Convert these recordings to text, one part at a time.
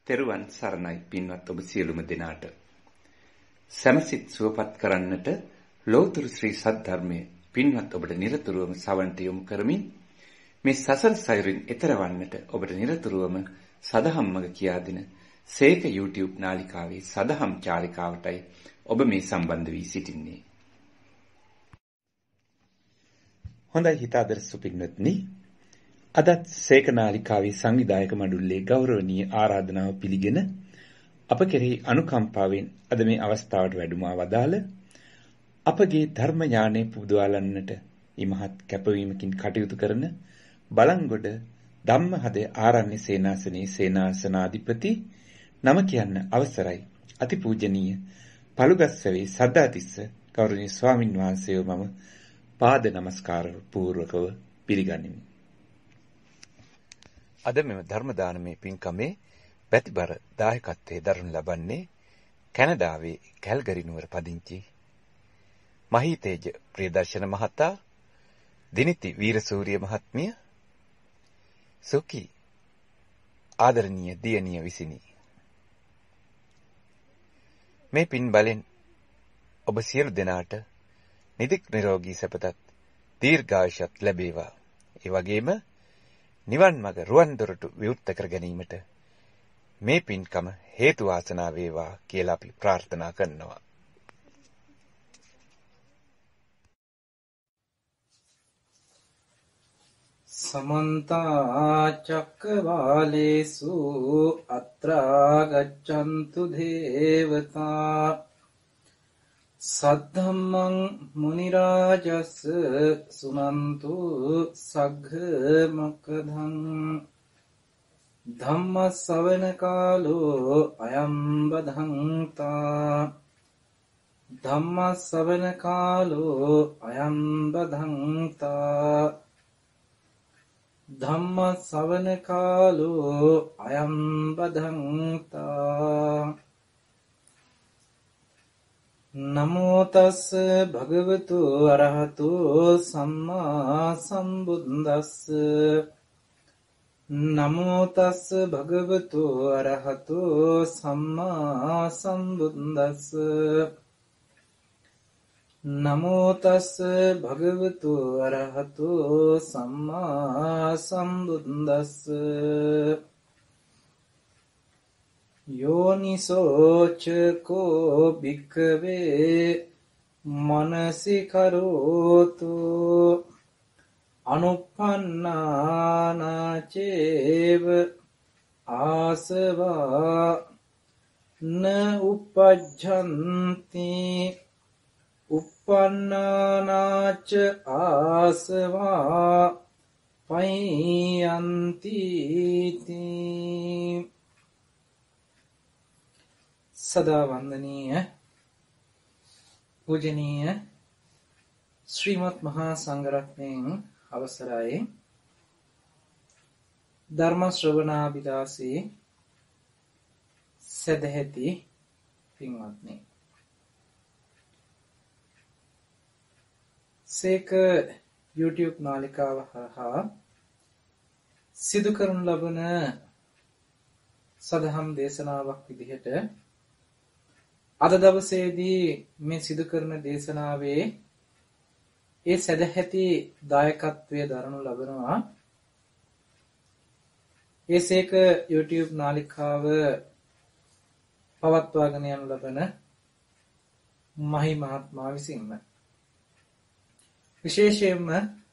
තෙරුවන් සරණයි පින්වත් ඔබ සියලුම දෙනාට. සමසිත සුවපත් කරන්නට ලෝතුරු ශ්‍රී සද්ධර්මයේ පින්වත් ඔබට නිරතුරුවම සවන්ට යොමු කරමින් මේ සසර සයුරින් එතර වන්නට ඔබට නිරතුරුවම සදහම් මඟ කියා දෙන සේක YouTube නාලිකාවේ සදහම් චාරිකාවටයි ඔබ මේ සම්බන්ධ වී සිටින්නේ. හොඳයි හිතාදරසු පින්වත්නි, අදත් සේක නාලිකාවේ සංවිධායක මඩුල්ලේ ගෞරවනීය ආරාධනාව පිළිගෙන අප කෙරෙහි අනුකම්පාවෙන් අද මේ අවස්ථාවට වැඩමවා වදාළ අපගේ ධර්ම ඥානය පුබුදවාලන්නට ඉමහත් කැපවීමකින් කටයුතු කරන බලංගොඩ ධම්මහදේ ආරණ්‍ය සේනාසනයේ සේනාසනාධිපති නම කියන්න අවසරයි අතිපූජනීය පළුගස්සවේ සද්ධාතිස්ස ගෞරවනීය ස්වාමින් වහන්සේව මම පාද නමස්කාර පූර්වකව පිළිගනිමි. අද මෙම ධර්ම දානමේ පින්කමේ පැතිබර දායකත්වයේ දරනු ලබන්නේ කැනඩාවේ කැල්ගරි නුවර පදිංචි මහීතේජ ප්‍රියදර්ශන මහතා, දිනිති වීරසූරිය මහත්මිය, සුකි ආදරණීය දියණිය විසිනි. මේ පින් බලෙන් ඔබ සියලු දෙනාට නිදුක් නිරෝගී සැපතත් දීර්ඝායුෂත් ලැබේවා. ඒ වගේම නිවන් මඟ රුවන් දොරටු විවෘත කර ගැනීමට මේ පින්කම හේතු වාසනා වේවා කියලා අපි ප්‍රාර්ථනා කරනවා. සමන්ත චක්කවාලේසු අත්‍රා ගච්ඡන්තු දේවතා සද්ධම්මං මුනි රාජස් සුනන්තු සග්ග මොක්ඛදං ධම්ම ශ්‍රවණ කාලෝ අයං බදන්තා ධම්ම ශ්‍රවණ කාලෝ අයං බදන්තා ධම්ම ශ්‍රවණ කාලෝ අයං බදන්තා. නමෝ තස් භගවතු අරහතු සම්මා සම්බුද්දස්ස. නමෝ තස් භගවතු අරහතු සම්මා සම්බුද්දස්ස. නමෝ තස් භගවතු අරහතු සම්මා සම්බුද්දස්ස. යෝනිසෝච කෝ භික්ඛවේ මනසිකරෝතු අනුප්පන්නානචේව ආසවා න උපජ්ජන්ති uppannānāca āsavā payanti ti. සදා වන්දනීය පූජනීය ශ්‍රීමත් මහා සංඝරත්නයන් අවසරයි. ධර්ම ශ්‍රවණාභිලාෂී සදැහැති පින්වත්නි, සේක YouTube නාලිකාව හරහා සිදු කරනු ලබන සදහම් දේශනාවක් විදිහට අද දවසේදී මේ සිදු කරන දේශනාවේ ඒ සදැහැති දායකත්වයේ දරනු ලබනවා ඒ සේක YouTube නාලිකාව පවත්වාගෙන යනු ලබන මහි මහත්මයා විසින්ම. විශේෂයෙන්ම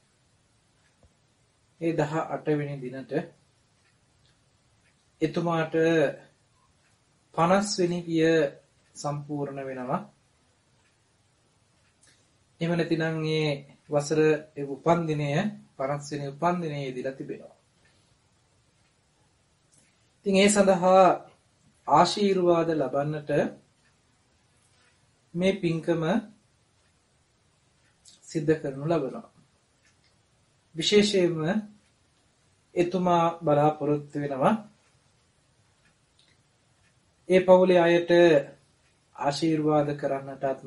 ඒ 18 වෙනි දිනට එතුමාට 50 වෙනි පිය සම්පූර්ණ වෙනවා. එහෙම නැතිනම් මේ වසර උපන්දිනය 50 වෙනි උපන්දිනයේ දීලා තිබෙනවා. ඉතින් ඒ සඳහා ආශිර්වාද ලබන්නට මේ පින්කම සිද්ධ කරනු ලබනවා. විශේෂයෙන්ම එතුමා බලාපොරොත්තු වෙනවා ඒ පවුලේ අයට ආශිර්වාද කරන්නටත්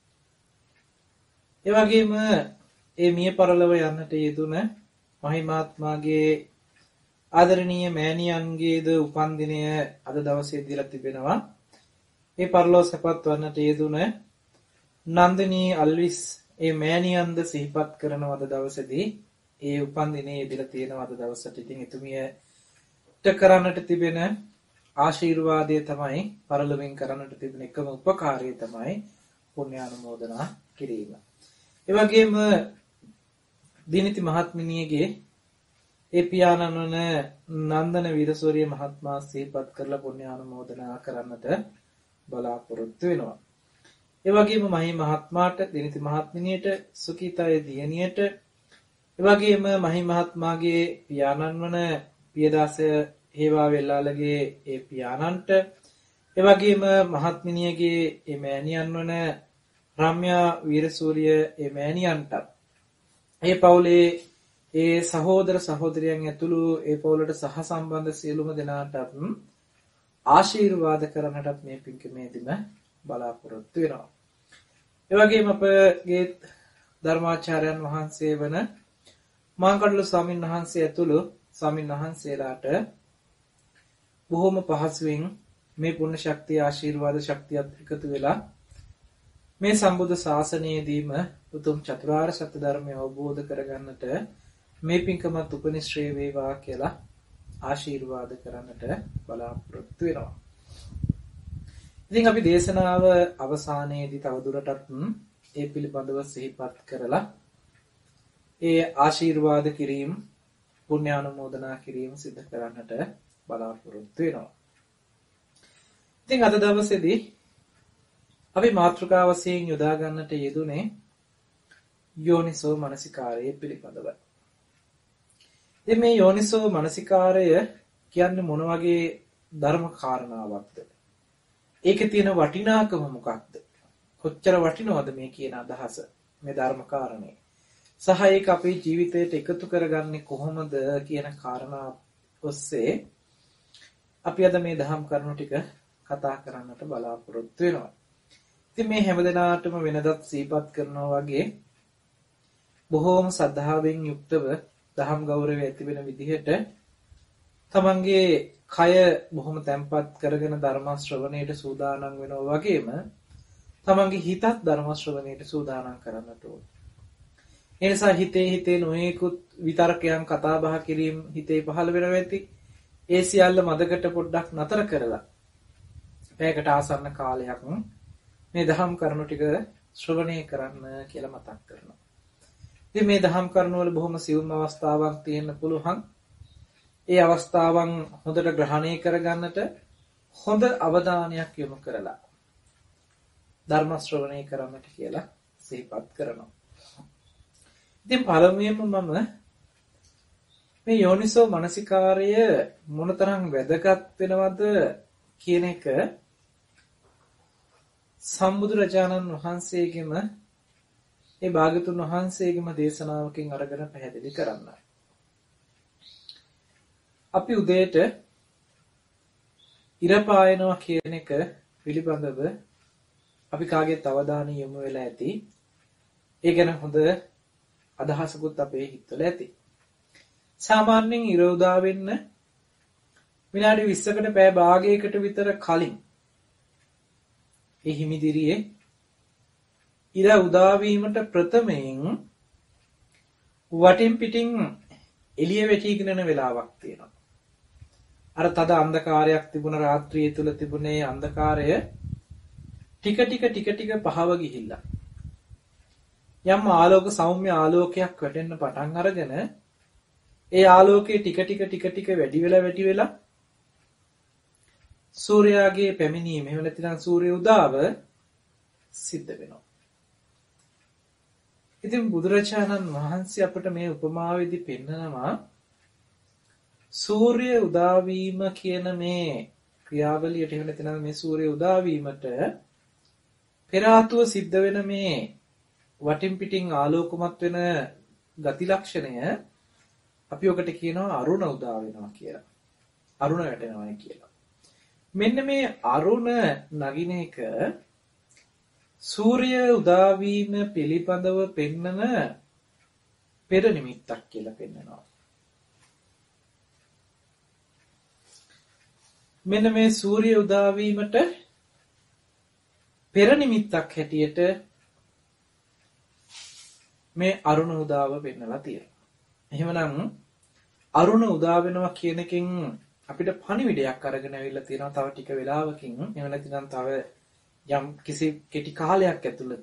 ඒ වගේම ඒ මිය පරලොව යන්නට යෙදුන මහිමාත්මාගේ ආදරණීය මෑණියන්ගේද උපන්දිනය අද දවසේ දීලා තිබෙනවා. ඒ පරලෝසපත් වන්නට යෙදුන නන්දිනී අල්විස් ඒ මෑණියන්ද සිහිපත් කරන අද දවසේදී ඒ උපන්දිනයේ දීලා තියෙන අද දවසට ඉතින් එතුමියට කරන්නට තිබෙන ආශිර්වාදය තමයි පරලොවෙන් කරන්නට තිබෙන එකම උපකාරය තමයි පුණ්‍යානුමෝදනා කිරීම. ඒ වගේම දිනිති මහත්මිනියගේ ඒ පියාණන් වන නන්දන වීරසූරිය මහත්මයා සිහිපත් කරලා පුණ්‍යානුමෝදනා කරන්නට බලාපොරොත්තු වෙනවා. ඒ වගේම මහී මහත්මයාට දිනිති මහත්මිනියට සුකීතය දියණියට ඒ වගේම මහී මහත්මයාගේ පියාණන් වන පියදාස හේවා වෙල්ලාලගේ ඒ පියාණන්ට ඒ වගේම මහත්මිනියගේ ඒ මෑණියන් වන රම්‍යා වීරසූරිය ඒ මෑණියන්ට ඒ පවුලේ ඒ සහෝදර සහෝදරියන් ඇතුළු ඒ පවුලට සහසම්බන්ධ සියලුම දෙනාටත් ආශිර්වාද කරන්නටත් මේ පින්කමේදීම බලාපොරොත්තු වෙනවා. ඒ වගේම අපගේ ධර්මාචාර්යයන් වහන්සේ වන මාංකඩල ස්වාමීන් වහන්සේ ඇතුළු ස්වාමීන් වහන්සේලාට බොහොම පහසුවෙන් මේ පුණ්‍ය ශක්තිය ආශිර්වාද ශක්තියත් එකතු වෙලා මේ සම්බුද්ධ ශාසනයේදීම උතුම් චතුරාර්ය සත්‍ය ධර්මය අවබෝධ කරගන්නට මේ පින්කමත් උපනිශ්‍රේ වේවා කියලා ආශිර්වාද කරන්නට බලාපොරොත්තු වෙනවා. ඉතින් අපි දේශනාව අවසානයේදී තවදුරටත් ඒ පිළිබඳව සිහිපත් කරලා ඒ ආශිර්වාද කිරීම පුණ්‍යානුමෝදනා කිරීම සිදු කරන්නට බලාපොරොත්තු වෙනවා. ඉතින් අද දවසේදී අපි මාතෘකා වශයෙන් යොදා ගන්නට යෙදුනේ යෝනිසෝ මනසිකාරය පිළිබඳව. ඉතින් මේ යෝනිසෝ මනසිකාරය කියන්නේ මොන වගේ ධර්ම කාරණාවක්ද? ඒකේ තියෙන වටිනාකම මොකක්ද? කොච්චර වටිනවද මේ කියන අදහස මේ ධර්ම කාරණේ? සහ ඒක අපේ ජීවිතයට එකතු කරගන්නේ කොහොමද කියන කාරණා ඔස්සේ අපි අද මේ දහම් කරුණු ටික කතා කරන්නට බලාපොරොත්තු වෙනවා. ඉතින් මේ හැමදෙනාටම වෙනදත් සිහිපත් කරනවා වගේ බොහෝම සද්ධාවෙන් යුක්තව දහම් ගෞරවය ඇති වෙන විදිහට තමන්ගේ කය බොහොම තැම්පත් කරගෙන ධර්ම ශ්‍රවණයට සූදානම් වෙනවා වගේම තමන්ගේ හිතත් ධර්ම ශ්‍රවණයට සූදානම් කරන්නට ඕන. ඒ නිසා හිතේ නොයෙකුත් විතරකයන් කතා බහ කිරීම හිතේ පහළ වෙනවා ඇති. ඒ සියල්ල මදකට පොඩ්ඩක් නතර කරලා පැයකට ආසන්න කාලයක් මේ දහම් කරුණු ටික ශ්‍රවණය කරන්න කියලා මතක් කරනවා. ඉතින් මේ දහම් කරුණු වල බොහොම සියුම් අවස්ථාවක් තියෙන්න පුළුවන්. ඒ අවස්ථාවන් හොඳට ග්‍රහණය කරගන්නට හොඳ අවධානයක් යොමු කරලා ධර්ම ශ්‍රවණය කරන්නට කියලා සිහිපත් කරනවා. ඉතින් පළමුවෙන්ම මම මේ යෝනිසෝ මනසිකාරය මොනතරම් වැදගත් වෙනවද කියන එක සම්බුදුරජාණන් වහන්සේගෙම ඒ භාගතුන් වහන්සේගෙම දේශනාවකින් අරගෙන පැහැදිලි කරන්නයි. අපි උදේට ඉර පායනවා කියන එක පිළිබඳව අපි කාගේත් අවධානය යොමු වෙලා ඇති. ඒ ගැන හොඳ අදහසකුත් අපේ හිතවල ඇති. සාමාන්‍යයෙන් ඉර උදා වෙන්න විනාඩි 20කට පැය භාගයකට විතර කලින් ඒ හිමිදිරියේ ඉර උදා වීමට ප්‍රථමයෙන් වටින් පිටින් එළිය වැටිගෙන යන වෙලාවක් තියෙනවා. අර තද අන්ධකාරයක් තිබුණ රාත්‍රියේ තුල තිබුණේ අන්ධකාරය ටික ටික පහව ගිහිල්ලා යම් ආලෝක සෞම්‍ය ආලෝකයක් වැටෙන්න පටන් අරගෙන ඒ ආලෝකයේ ටික වැඩි වෙලා සූර්යාගේ පැමිණීම එහෙම නැත්නම් සූර්ය උදාව සිද්ධ වෙනවා. ඉතින් බුදුරජාණන් වහන්සේ අපට මේ උපමාවේදී පෙන්නනවා සූර්ය උදා වීම කියන මේ ක්‍රියාවලියට එහෙම නැත්නම් මේ සූර්ය උදා වීමට පෙර ආතුව සිද්ධ වෙන මේ වටින් පිටින් ආලෝකමත් වෙන ගති ලක්ෂණය අපි ඔකට කියනවා අරුණ උදා වෙනවා කියලා. අරුණ වැටෙනවා කියලා. මෙන්න මේ අරුණ නගින එක සූර්ය උදා වීම පිළිබඳව පෙන්නන පෙර නිමිත්තක් කියලා පෙන්නනවා. මෙන්න මේ සූර්ය උදා වීමට පෙර නිමිත්තක් හැටියට මේ අරුණ උදාව වෙන්නලා තියෙනවා. එහෙමනම් අරුණ උදා වෙනවා කියන එකෙන් අපිට පණිවිඩයක් අරගෙන ඇවිල්ලා තියෙනවා තව ටික වෙලාවකින්. එහෙම නැතිනම් තව යම් කිසි කෙටි කාලයක් ඇතුළත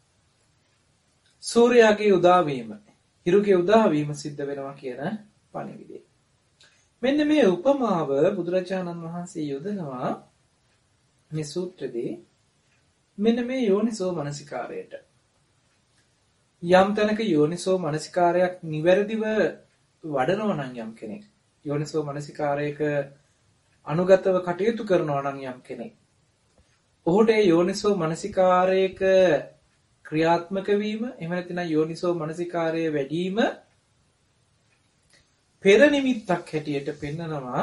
සූර්යාගේ උදාවීම, හිරුගේ උදාවීම සිද්ධ වෙනවා කියන පණිවිඩය. මෙන්න මේ උපමාව බුදුරජාණන් වහන්සේ යොදනවා මේ සූත්‍රයේදී මෙන්න මේ යෝනිසෝ මනසිකාරයට. යම් තැනක යෝනිසෝ මනසිකාරයක් නිවැරදිව වඩනවා නම් යම් කෙනෙක්, යෝනිසෝ මනසිකාරයක අනුගතව කටයුතු කරනවා නම් යම් කෙනෙක්, ඔහුට ඒ යෝනිසෝ මනසිකාරයක ක්‍රියාත්මක වීම, එහෙම නැත්නම් යෝනිසෝ මනසිකාරයේ වැඩිම පෙර නිමිත්තක් හැටියට පෙන්නනවා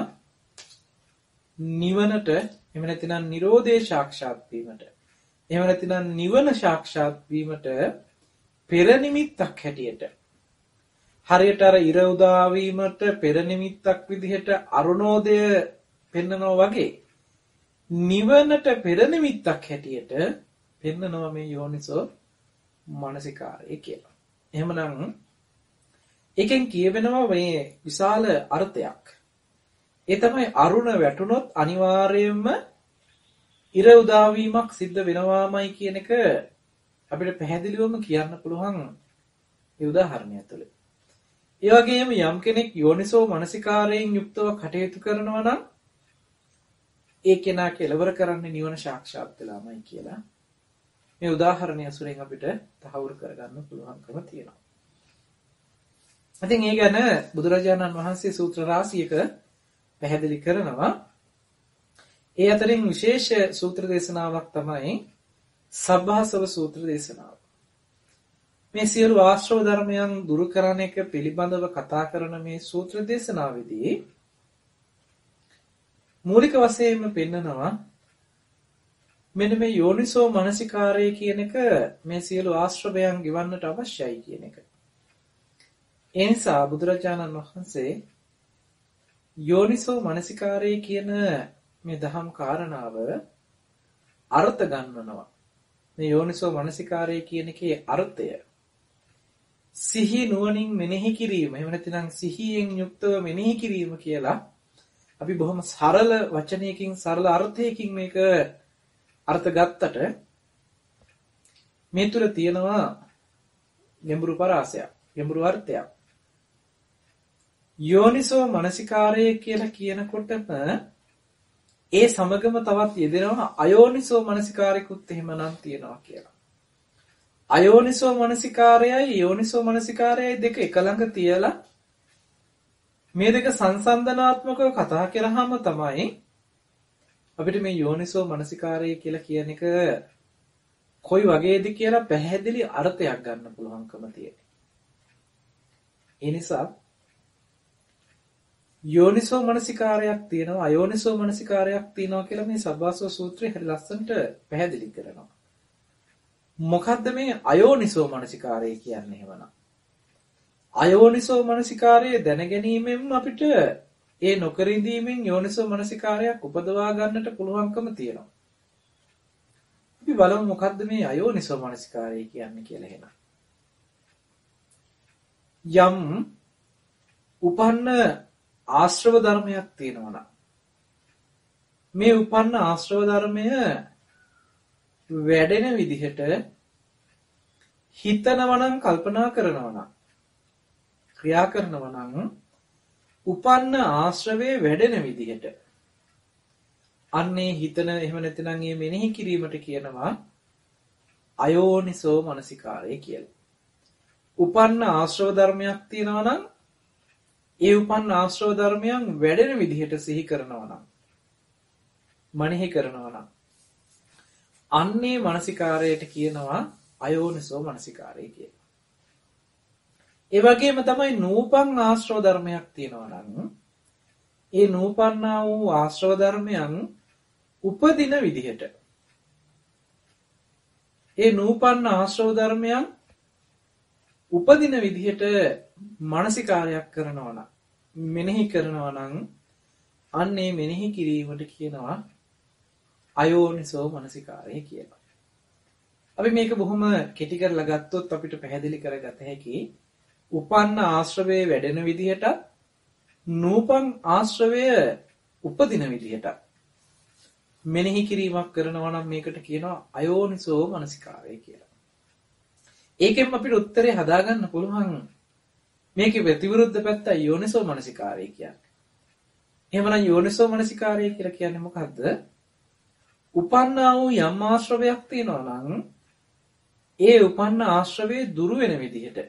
නිවනට, එහෙම නැත්නම් නිරෝධේ සාක්ෂාත් වීමට, එහෙම නැත්නම් නිවන සාක්ෂාත් වීමට පෙර නිමිත්තක් හැටියට. හරියට අර ඉර උදා වීමට පෙර නිමිත්තක් විදිහට අරුණෝදය පෙන්නනවා වගේ නිවනට පෙර නිමිත්තක් හැටියට පෙන්නනවා මේ යෝනිසෝ මානසිකාරය කියලා. එහෙමනම් එකෙන් කියවෙනවා මේ විශාල අර්ථයක්. ඒ තමයි අරුණ වැටුනොත් අනිවාර්යයෙන්ම ඉර උදා වීමක් සිද්ධ වෙනවාමයි කියන එක අපිට පැහැදිලිවම කියන්න පුළුවන් ඒ උදාහරණය තුළ. ඒ වගේම යම් කෙනෙක් යෝනිසෝ මනසිකාරයෙන් යුක්තව කටයුතු කරනවා නම් ඒ කෙනා කෙලවර කරන්නේ නිවන සාක්ෂාත් වෙලාමයි කියලා මේ උදාහරණය අසුරෙන් අපිට තහවුරු කරගන්න පුළුවන්කම තියෙනවා. ඉතින් ඒ ගැන බුදුරජාණන් වහන්සේ සූත්‍ර රාශියක පැහැදිලි කරනවා. ඒ අතරින් විශේෂ සූත්‍ර දේශනාවක් තමයි සබ්බාසව සූත්‍ර දේශනාව. මේ සියලු ආශ්‍රව ධර්මයන් දුරු කරන එක පිළිබඳව කතා කරන මේ සූත්‍ර දේශනාවේදී මූලික වශයෙන්ම පෙන්නනවා මෙන්න මේ යෝනිසෝ මනසිකාරය කියන එක මේ සියලු ආශ්‍රවයන් ගෙවන්නට අවශ්‍යයි කියන එක. ඒ නිසා බුදුරජාණන් වහන්සේ යෝනිසෝ මනසිකාරය කියන මේ දහම් කාරණාව අර්ථ ගන්වනවා. මේ යෝනිසෝ මනසිකාරය කියන එකේ අර්ථය සිහි නුවණින් මෙනෙහි කිරීම, එහෙම නැත්නම් සිහියෙන් යුක්තව මෙනෙහි කිරීම කියලා අපි බොහොම සරල වචනයකින් සරල අර්ථයකින් මේක අර්ථ ගත්තට මේ තුල තියෙනවා ගැඹුරු පරාසයක්, ගැඹුරු අර්ථයක්. යෝනිසෝ මනසිකාරය කියලා කියනකොටම ඒ සමගම තවත් යෙදෙනවා අයෝනිසෝ මනසිකාරයකුත් එහෙමනම් තියෙනවා කියලා. අයෝනිසෝ මනසිකාරයයි යෝනිසෝ මනසිකාරයයි දෙක එක ළඟ තියලා මේ දෙක සංසන්දනාත්මකව කතා කරාම තමයි අපිට මේ යෝනිසෝ මනසිකාරය කියලා කියන එක කොයි වගේද කියලා පැහැදිලි අර්ථයක් ගන්න පුළුවන්කම තියෙනවා. ඒ නිසා යෝනිසෝ මනසිකාරයක් තියෙනවා අයෝනිසෝ මනසිකාරයක් තියෙනවා කියලා මේ සබ්බාසව සූත්‍රය හරි ලස්සනට පැහැදිලි කරනවා. මොකද්ද මේ අයෝනිසෝ මනසිකාරය කියන්නේ එහෙමනම්? අයෝනිසෝ මනසිකාරය දැනගැනීමෙන් අපිට ඒ නොකර ඉඳීමෙන් යෝනිසෝ මනසිකාරයක් උපදවා ගන්නට පුළුවන්කම තියෙනවා. අපි බලමු මොකද්ද මේ අයෝනිසෝ මනසිකාරය කියන්නේ කියලා එහෙනම්. යම් උපන්න ආශ්‍රව ධර්මයක් තියෙනවා නම් මේ උපන්න ආශ්‍රව ධර්මය වැඩෙන විදිහට හිතනවා නම් කල්පනා කරනවා නම් ක්‍රියා කරනවා නම් උපන්න ආශ්‍රවේ වැඩෙන විදිහට අන්නේ හිතන එහෙම නැත්නම් මේ මෙනෙහි කිරීමට කියනවා අයෝනිසෝ මනසිකාරය කියලා. උපන්න ආශ්‍රව ධර්මයක් තියෙනවා නම් ඒ උපන්න ආශ්‍රව ධර්මයන් වැඩෙන විදිහට සිහි කරනවා නම් මනෙහි කරනවා නම් අන්නේ මනසිකාරයට කියනවා අයෝනිසෝ මනසිකාරය කියලා. ඒ වගේම තමයි නූපන් ආශ්‍රව ධර්මයක් තියෙනවා නම් ඒ නූපන්නා වූ ආශ්‍රව ධර්මයන් උපදින විදිහට ඒ නූපන්න ආශ්‍රව ධර්මයන් උපදින විදිහට මානසිකාරයක් කරනවා නම් මෙනෙහි කරනවා නම් අන්නේ මෙනෙහි කිරීමට කියනවා අයෝනිසෝ මනසිකාරය කියලා. අපි මේක බොහොම කෙටි කරලා ගත්තොත් අපිට පැහැදිලි කරගත හැකි උපන්න ආශ්‍රවයේ වැඩෙන විදිහට නූපන් ආශ්‍රවය උපදින විදිහට මෙනෙහි කිරීමක් කරනවා නම් මේකට කියනවා අයෝනිසෝ මනසිකාරය කියලා. ඒකෙන් අපිට උත්තරේ හදාගන්න පුළුවන් මේකේ ප්‍රතිවිරුද්ධ පැත්ත යෝනිසෝ මනසිකාරය කියන්නේ. එහෙමනම් යෝනිසෝ මනසිකාරය කියලා කියන්නේ මොකද්ද? උපන්නා වූ යම් ආශ්‍රවයක් තියෙනවා නම් ඒ උපන්න ආශ්‍රවයේ දුරු වෙන විදිහට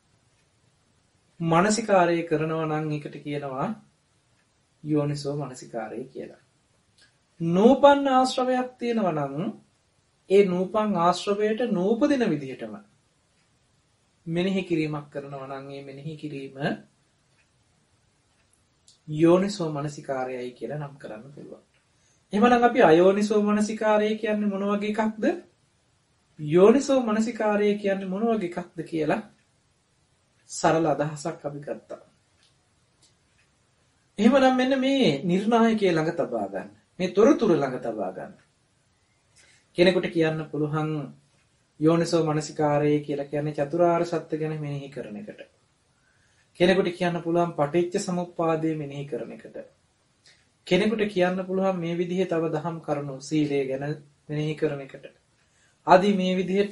මනසිකාරය කරනවා නම් ඒකට කියනවා යෝනිසෝ මනසිකාරය කියලා. නූපන් ආශ්‍රවයක් තියෙනවා නම් ඒ නූපන් ආශ්‍රවයට නූපදින විදිහටම මෙනෙහි කිරීමක් කරනවා නම් ඒ මෙනෙහි කිරීම යෝනිසෝ මනසිකාරයයි කියලා නම් කරන්න පුළුවන්. එහෙමනම් අපි අයෝනිසෝ මනසිකාරය කියන්නේ මොන වගේ එකක්ද? යෝනිසෝ මනසිකාරය කියන්නේ මොන වගේ එකක්ද කියලා සරල අදහසක් අපි ගත්තා. එහෙමනම් මෙන්න මේ නිර්ණායකයේ ළඟ තබා ගන්න. මේ තොරතුරු ළඟ තබා ගන්න. කෙනෙකුට කියන්න පුළුවන් යෝනිසෝ මනසිකාරය කියලා කියන්නේ චතුරාර්ය සත්‍ය ගැන මෙනෙහි කරන එකට. කෙනෙකුට කියන්න පුළුවන් පටිච්ච සමුප්පාදය මෙනෙහි කරන එකට. කෙනෙකුට කියන්න පුළුවන් මේ විදිහේ තව දහම් කරුණු සීලය ගැන මෙනෙහි කරන එකට. ආදී මේ විදිහට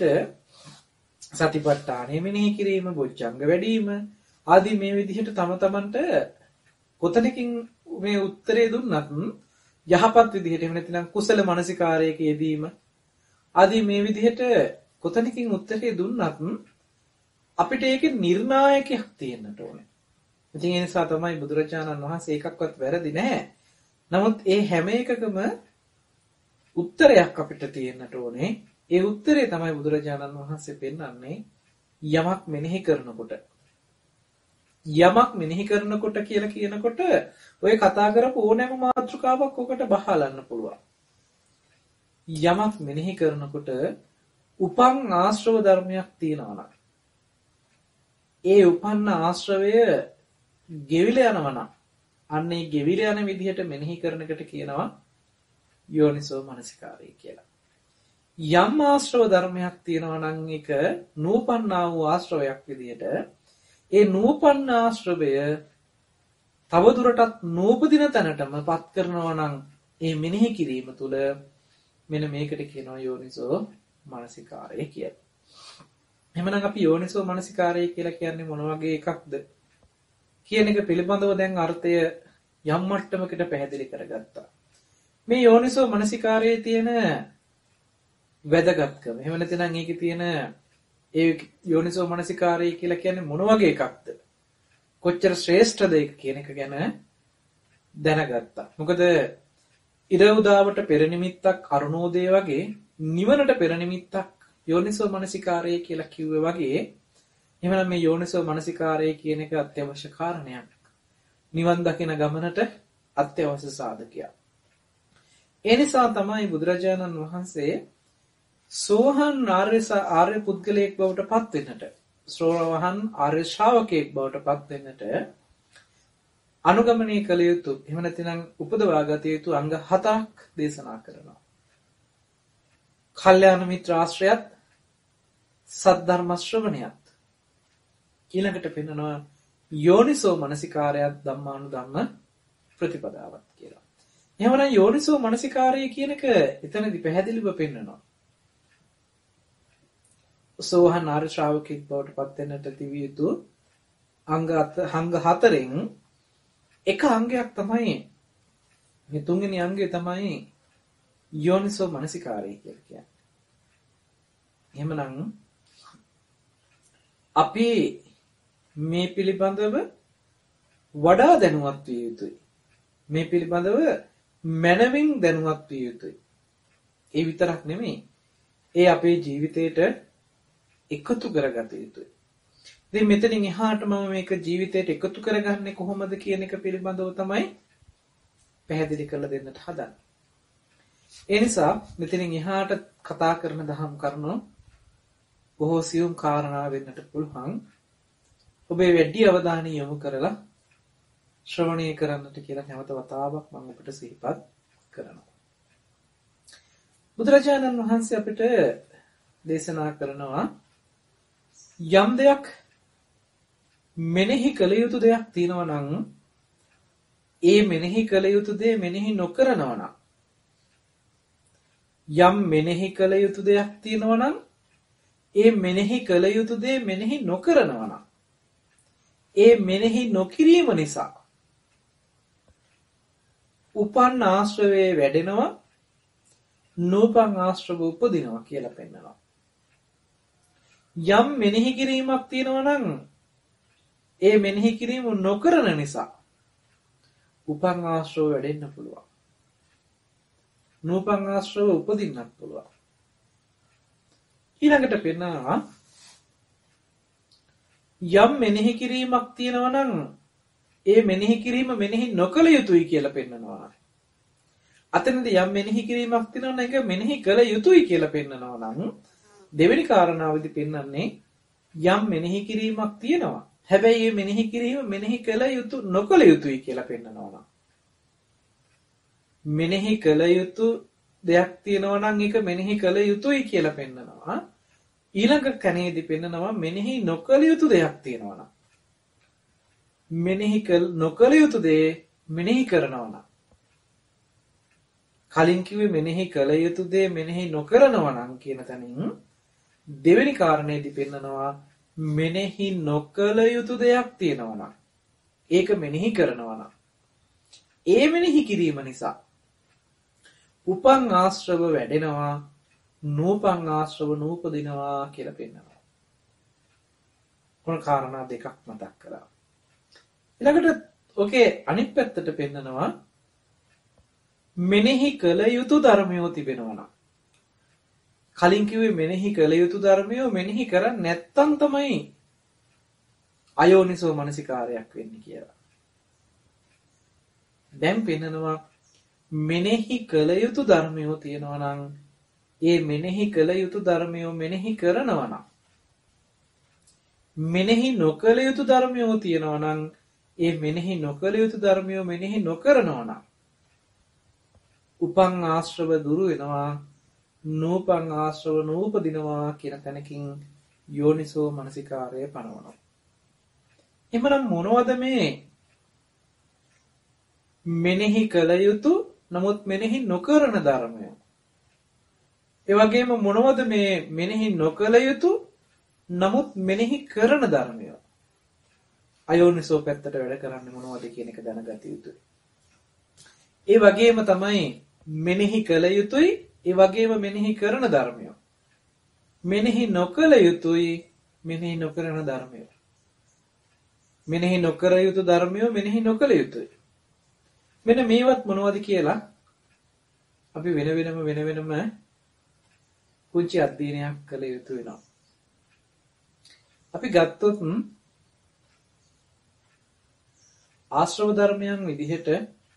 සතිපට්ඨානය මෙනෙහි කිරීම, බොජ්ජංග වැඩිම ආදී මේ විදිහට තම තමන්ට කොතනකින් මේ උත්තරේ දුන්නත් යහපත් විදිහට එහෙම නැත්නම් කුසල මනසිකාරයක යෙදීම ආදී මේ විදිහට කොතනකින් උත්තරේ දුන්නත් අපිට ඒකේ නිර්ණායකයක් තියෙන්නට ඕනේ. ඉතින් ඒ නිසා තමයි බුදුරජාණන් වහන්සේ එකක්වත් වැරදි නැහැ. නමුත් ඒ හැම එකකම උත්තරයක් අපිට තියෙන්නට ඕනේ. ඒ උත්තරේ තමයි බුදුරජාණන් වහන්සේ පෙන්වන්නේ යමක් මෙනෙහි කරනකොට. යමක් මෙනෙහි කරනකොට කියලා කියනකොට ඔය කතා කරපු ඕනෑම මාතෘකාවක් ඔකට බහලන්න පුළුවන්. යමක් මෙනෙහි කරනකොට උපන් ආශ්‍රව ධර්මයක් තියෙනවා නම් ඒ උපන්න ආශ්‍රවය ගෙවිල යනවා නම් අන්න ඒ ගෙවිල යන විදිහට මෙනෙහි කරනකට කියනවා යෝනිසෝ මනසිකාරය කියලා. යම් ආශ්‍රව ධර්මයක් තියෙනවා නම් ඒක නූපන්නා වූ ආශ්‍රවයක් විදිහට ඒ නූපන්න ආශ්‍රවය තවදුරටත් නූපදින තැනටම පත් කරනවා නම් ඒ මෙනෙහි කිරීම තුළ මෙන්න මේකට කියනවා යෝනිසෝ මනසිකාරය කියලා. එහෙනම් අපි යෝනිසෝ මනසිකාරය කියලා කියන්නේ මොන වගේ එකක්ද කියන එක පිළිබඳව දැන් අර්ථය යම් මට්ටමකට පැහැදිලි කරගත්තා. මේ යෝනිසෝ මනසිකාරයේ තියෙන වැදගත්කම. එහෙම නැත්නම් ඒකේ තියෙන ඒ යෝනිසෝ මනසිකාරය කියලා කියන්නේ මොන වගේ එකක්ද? කොච්චර ශ්‍රේෂ්ඨද ඒක කියන එක ගැන දැනගත්තා. මොකද ඉර උදාවට පෙර නිමිත්තක් අරුණෝදය වගේ නිවනට පෙර නිමිත්තක් යෝනිසෝ මනසිකාරය කියලා කිව්වේ වගේ එහෙනම් මේ යෝනිසෝ මනසිකාරය කියන එක අත්‍යවශ්‍ය කාරණයක්. නිවන් දකින ගමනට අත්‍යවශ්‍ය සාධකයක්. ඒ නිසා තමයි බුදුරජාණන් වහන්සේ සෝහන් ආර්ය පුද්ගලයෙක් බවට පත් වෙන්නට, ශ්‍රෝණවහන් ආර්ය ශ්‍රාවකයෙක් බවට පත් වෙන්නට අනුගමනය කළ යුතු, එහෙම නැත්නම් උපදවා ගත යුතු අංග 7ක් දේශනා කරනවා. කල්යාණ මිත්‍ර ආශ්‍රයත්, සද්ධර්ම ශ්‍රවණයත්, ඊළඟට පෙන්නනවා යෝනිසෝ මනසිකාරයත් ධම්මානුධම්ම ප්‍රතිපදාවත් කියලා. එහෙමනම් යෝනිසෝ මනසිකාරය කියන එක එතනදී පැහැදිලිව පෙන්නනවා. සෝහන් ආර්ය ශ්‍රාවකෙක් බවට පත් වෙන්නට තිබිය යුතු අංග 4න් එක අංගයක් තමයි මේ තුන්වෙනි අංගය තමයි යෝනිසෝ මනසිකාරය කියලා කියන්නේ. එහෙමනම් අපි මේ පිළිබඳව වඩා දැනුවත් විය යුතුයි. මේ පිළිබඳව මනවින් දැනුවත් විය යුතුයි. ඒ විතරක් නෙමෙයි. ඒ අපේ ජීවිතේට එකතු කරගත යුතුයි. ඉතින් මෙතනින් එහාට මම මේක ජීවිතයට එකතු කරගන්නේ කොහොමද කියන එක පිළිබඳව තමයි පැහැදිලි කරලා දෙන්නට හදන්නේ. ඒ නිසා මෙතනින් එහාට කතා කරන දහම් කරුණු බොහෝ සියුම් කාරණා වෙන්නට පුළුවන්. ඔබේ වැඩි අවධානය යොමු කරලා ශ්‍රවණය කරන්නට කියලා නැවත වතාවක් මම අපිට සිහිපත් කරනවා. බුදුරජාණන් වහන්සේ අපිට දේශනා කරනවා යම් දෙයක් මෙනෙහි කළ යුතු දෙයක් තියෙනවා නම් ඒ මෙනෙහි කළ යුතු දේ මෙනෙහි නොකරනවා නම් යම් මෙනෙහි කළ යුතු දෙයක් තියෙනවා නම් ඒ මෙනෙහි කළ යුතු දේ මෙනෙහි නොකරනවා නම් ඒ මෙනෙහි නොකිරීම නිසා උපන් ආශ්‍රවයේ වැඩෙනවා නූපන් ආශ්‍රව උපදිනවා කියලා පෙන්නනවා. යම් මෙනෙහි කිරීමක් තියෙනවා නම් ඒ මෙනෙහි කිරීම නොකරන නිසා උපන් ආශ්‍රව වැඩෙන්න පුළුවන්. නූපන් ආශ්‍රව උපදින්නත් පුළුවන්. ඊළඟට පෙන්නනවා යම් මෙනෙහි කිරීමක් තියෙනවා නම් ඒ මෙනෙහි කිරීම මෙනෙහි නොකළ යුතුයි කියලා පෙන්නනවා. අතනදී යම් මෙනෙහි කිරීමක් තියෙනවා නම් ඒක මෙනෙහි කළ යුතුයි කියලා පෙන්නනවා නම් දෙවෙනි කාරණාවදී පෙන්නන්නේ යම් මෙනෙහි කිරීමක් තියෙනවා. හැබැයි මේ මෙනෙහි කිරීම මෙනෙහි කළ යුතු නොකළ යුතුයි කියලා පෙන්නනවා. මෙනෙහි කළ යුතු දෙයක් තියෙනවා නම් ඒක මෙනෙහි කළ යුතුයි කියලා පෙන්නනවා. ඊළඟ කණේදී පෙන්නනවා මෙනෙහි නොකළ යුතු දෙයක් තියෙනවා නම් මෙනෙහි නොකළ යුතු දේ මෙනෙහි කරනවා නම් කලින් කිව්වේ මෙනෙහි කළ යුතු දේ මෙනෙහි නොකරනවා නම් කියන තැනින් දෙවෙනි කාරණේදී පෙන්නනවා මෙනෙහි නොකළ යුතු දෙයක් තියෙනවා නම් ඒක මෙනෙහි කරනවා නම් ඒ මෙනෙහි කිරීම නිසා උපන් ආශ්‍රව වැඩෙනවා නූපන් ආශ්‍රව නූපදිනවා කියලා පෙන්නනවා. කොන කාරණා දෙකක් මතක් කරා. ඊළඟට ඔකේ අනිත් පැත්තට පෙන්නනවා මෙනෙහි කළ යුතු ධර්මයෝ තිබෙනවා නම් කලින් කිව්වේ මෙනෙහි කළ යුතු ධර්මයෝ මෙනෙහි කරන්නේ නැත්තම් තමයි අයෝනිසෝ මනසිකාරයක් වෙන්නේ කියලා. දැන් පෙන්නනවා මෙනෙහි කළ යුතු ධර්මයෝ තියෙනවා නම් ඒ මෙනෙහි කළ යුතු ධර්මයෝ මෙනෙහි කරනවා නම් මෙනෙහි නොකළ යුතු ධර්මයෝ තියෙනවා නම් ඒ මෙනෙහි නොකළ යුතු ධර්මයෝ මෙනෙහි නොකරනවා නම් උපන් ආශ්‍රව දුරු වෙනවා නූපන් ආශ්‍රව නූපදිනවා කියන තැනකින් යෝනිසෝ මනසිකාරය පනවනවා. එහෙනම් මොනවද මේ මෙනෙහි කළ යුතු නමුත් මෙනෙහි නොකරන ධර්මය? ඒ වගේම මොනවද මේ මෙනෙහි නොකළ යුතු නමුත් මෙනෙහි කරන ධර්මය? අයෝනිසෝ පැත්තට වැඩ කරන්නේ මොනවද කියන එක දැනගත යුතුයි. ඒ වගේම තමයි මෙනෙහි කළ යුතුයි ඒ වගේම මෙනෙහි කරන ධර්මය. මෙනෙහි නොකළ යුතුයි මෙනෙහි නොකරන ධර්මය. මෙනෙහි නොකර යුතු ධර්මය මෙනෙහි නොකළ යුතුයි. මෙන්න මේවත් මොනවද කියලා අපි වෙන වෙනම කුංචි අධ්‍යයනයක් කළ යුතු වෙනවා. අපි ගත්තොත් ආශ්‍රව ධර්මයන් විදිහට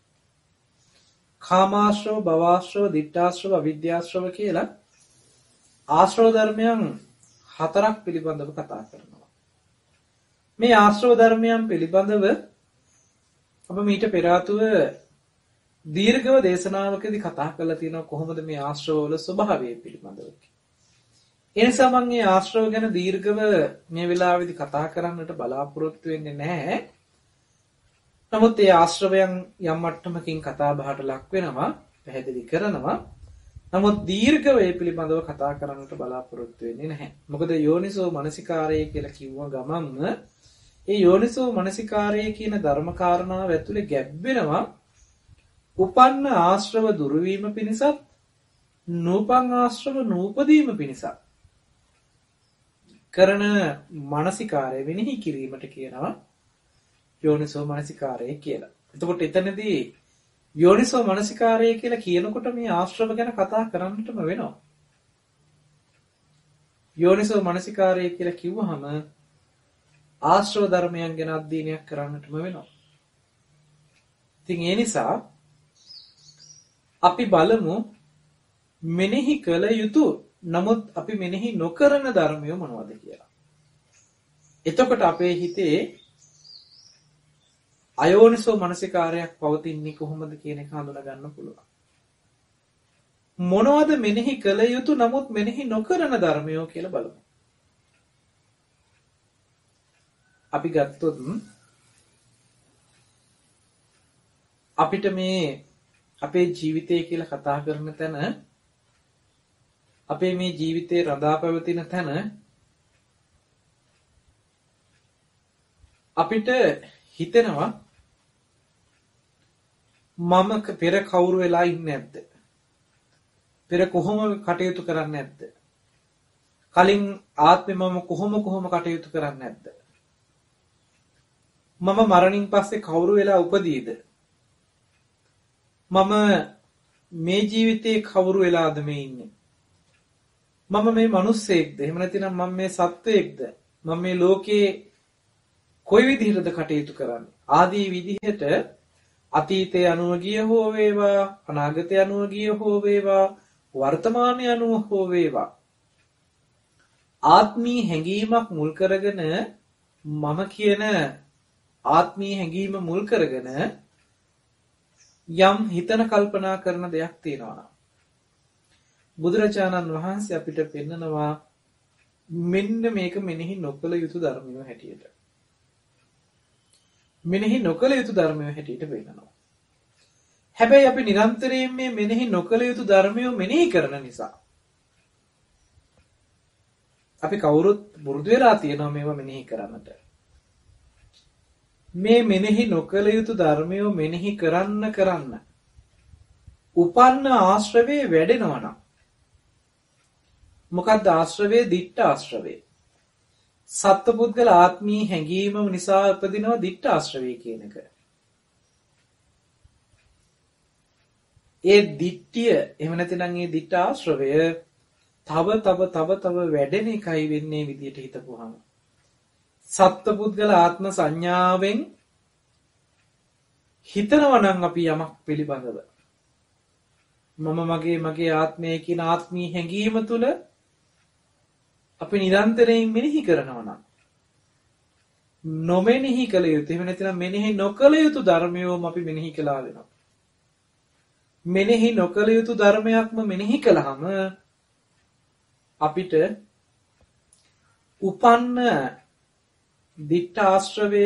කාමාශ්‍රව, භවආශ්‍රව, ditthාශ්‍රව, අවිද්‍යාශ්‍රව කියලා ආශ්‍රව ධර්මයන් 4ක් පිළිබඳව කතා කරනවා. මේ ආශ්‍රව ධර්මයන් පිළිබඳව අප මීට පෙර ආතුව දීර්ඝව දේශනාවකදී කතා කරලා තියෙනවා කොහොමද මේ ආශ්‍රව වල ස්වභාවය පිළිබඳව. ඒ නිසා මම මේ ආශ්‍රව ගැන දීර්ඝව මේ වෙලාවේදී කතා කරන්නට බලාපොරොත්තු වෙන්නේ නැහැ. නමුත් ඒ ආශ්‍රවයන් යම් මට්ටමකින් කතා බහට ලක් වෙනවා, පැහැදිලි කරනවා. නමුත් දීර්ඝව ඒ පිළිබඳව කතා කරන්නට බලාපොරොත්තු වෙන්නේ නැහැ. මොකද යෝනිසෝ මනසිකාරය කියලා කිව්ව ගමන්ම ඒ යෝනිසෝ මනසිකාරය කියන ධර්ම කාරණාව ඇතුලේ ගැබ් වෙනවා උපන්න ආශ්‍රව දුරු වීම පිණිසත් නූපන් ආශ්‍රව නූපදීම පිණිසත් කරන මානසිකාරය වෙනෙහි කිරීමට කියනවා යෝනිසෝ මනසිකාරය කියලා. එතකොට එතනදී යෝනිසෝ මනසිකාරය කියලා කියනකොට මේ ආශ්‍රව ගැන කතා කරන්නටම වෙනවා. යෝනිසෝ මනසිකාරය කියලා කිව්වහම ආශ්‍රව ධර්මයන් ගැන අධ්‍යයනයක් කරන්නටම වෙනවා. ඉතින් ඒ නිසා අපි බලමු මෙනෙහි කළ යුතු නමුත් අපි මෙනෙහි නොකරන ධර්මය මොනවද කියලා. එතකොට අපේ හිතේ අයෝනිසෝ මනසිකාරයක් පවතින්නේ කොහොමද කියන එක හඳුනා ගන්න පුළුවන්. මොනවද මෙනෙහි කළ යුතු නමුත් මෙනෙහි නොකරන ධර්මයෝ කියලා බලමු. අපි ගත්තොත් අපිට මේ අපේ ජීවිතය කියලා කතා කරන තැන අපේ මේ ජීවිතේ රඳා පැවතින තැන අපිට හිතෙනවා මම පෙර කවුරු වෙලා ඉන්නේ නැද්ද? පෙර කොහොම කටයුතු කරන්නේ නැද්ද? කලින් ආත්මෙ මම කොහොම කටයුතු කරන්නේ නැද්ද? මම මරණින් පස්සේ කවුරු වෙලා උපදීද? මම මේ ජීවිතේ කවුරු වෙලාද මේ ඉන්නේ? මම මේ මිනිස්සෙක්ද? එහෙම නැතිනම් මම මේ සත්වයෙක්ද? මම මේ ලෝකේ කොයි විදිහටද කටයුතු කරන්නේ? ආදී විදිහට අතීතයේ අනුව ගිය හෝ වේවා, අනාගතයේ අනුව ගිය හෝ වේවා, වර්තමානයේ අනුව හෝ වේවා, ආත්මී හැඟීමක් මුල් කරගෙන මම කියන ආත්මී හැඟීම මුල් කරගෙන යම් හිතන කල්පනා කරන දෙයක් තියෙනවා. බුදුරජාණන් වහන්සේ අපිට පෙන්නනවා මෙන්න මේක මෙනෙහි නොකළ යුතු ධර්මය හැටියට. මෙනෙහි නොකළ යුතු ධර්මය හැටියට පෙන්නනවා. හැබැයි අපි නිරන්තරයෙන් මේ මෙනෙහි නොකළ යුතු ධර්මය මෙනෙහි කරන නිසා අපි කවුරුත් පුරුදු වෙලා තියෙනවා මේවා මෙනෙහි කරන්නට. මේ මෙනෙහි නොකළ යුතු ධර්මය මෙනෙහි කරන්න උපන්න ආශ්‍රවේ වැඩෙනවා නම් මොකක්ද ආශ්‍රවේ? දිට්ඨ ආශ්‍රවේ. සත්පුද්ගල ආත්මී හැඟීම නිසා උපදිනවා දිට්ඨ ආශ්‍රවේ කියන එක. ඒ දිට්ඨිය එහෙම නැතිනම් ඒ දිට්ඨ ආශ්‍රවය තව වැඩෙන එකයි වෙන්නේ විදියට හිතපුවාම. සත්පුද්ගල ආත්ම සංඥාවෙන් හිතනවා නම් අපි යමක් පිළිබඳව මම මගේ ආත්මය කියන ආත්මී හැඟීම තුළ අපි නිරන්තරයෙන් මෙනෙහි කරනවා නම් නොමෙනෙහි කළ යුතු එහෙම නැතිනම් මෙනෙහි නොකළ යුතු ධර්මයෝම අපි මෙනෙහි කළා වෙනවා. මෙනෙහි නොකළ යුතු ධර්මයක්ම මෙනෙහි කළාම අපිට උපන්න දිට්ඨ ආශ්‍රවය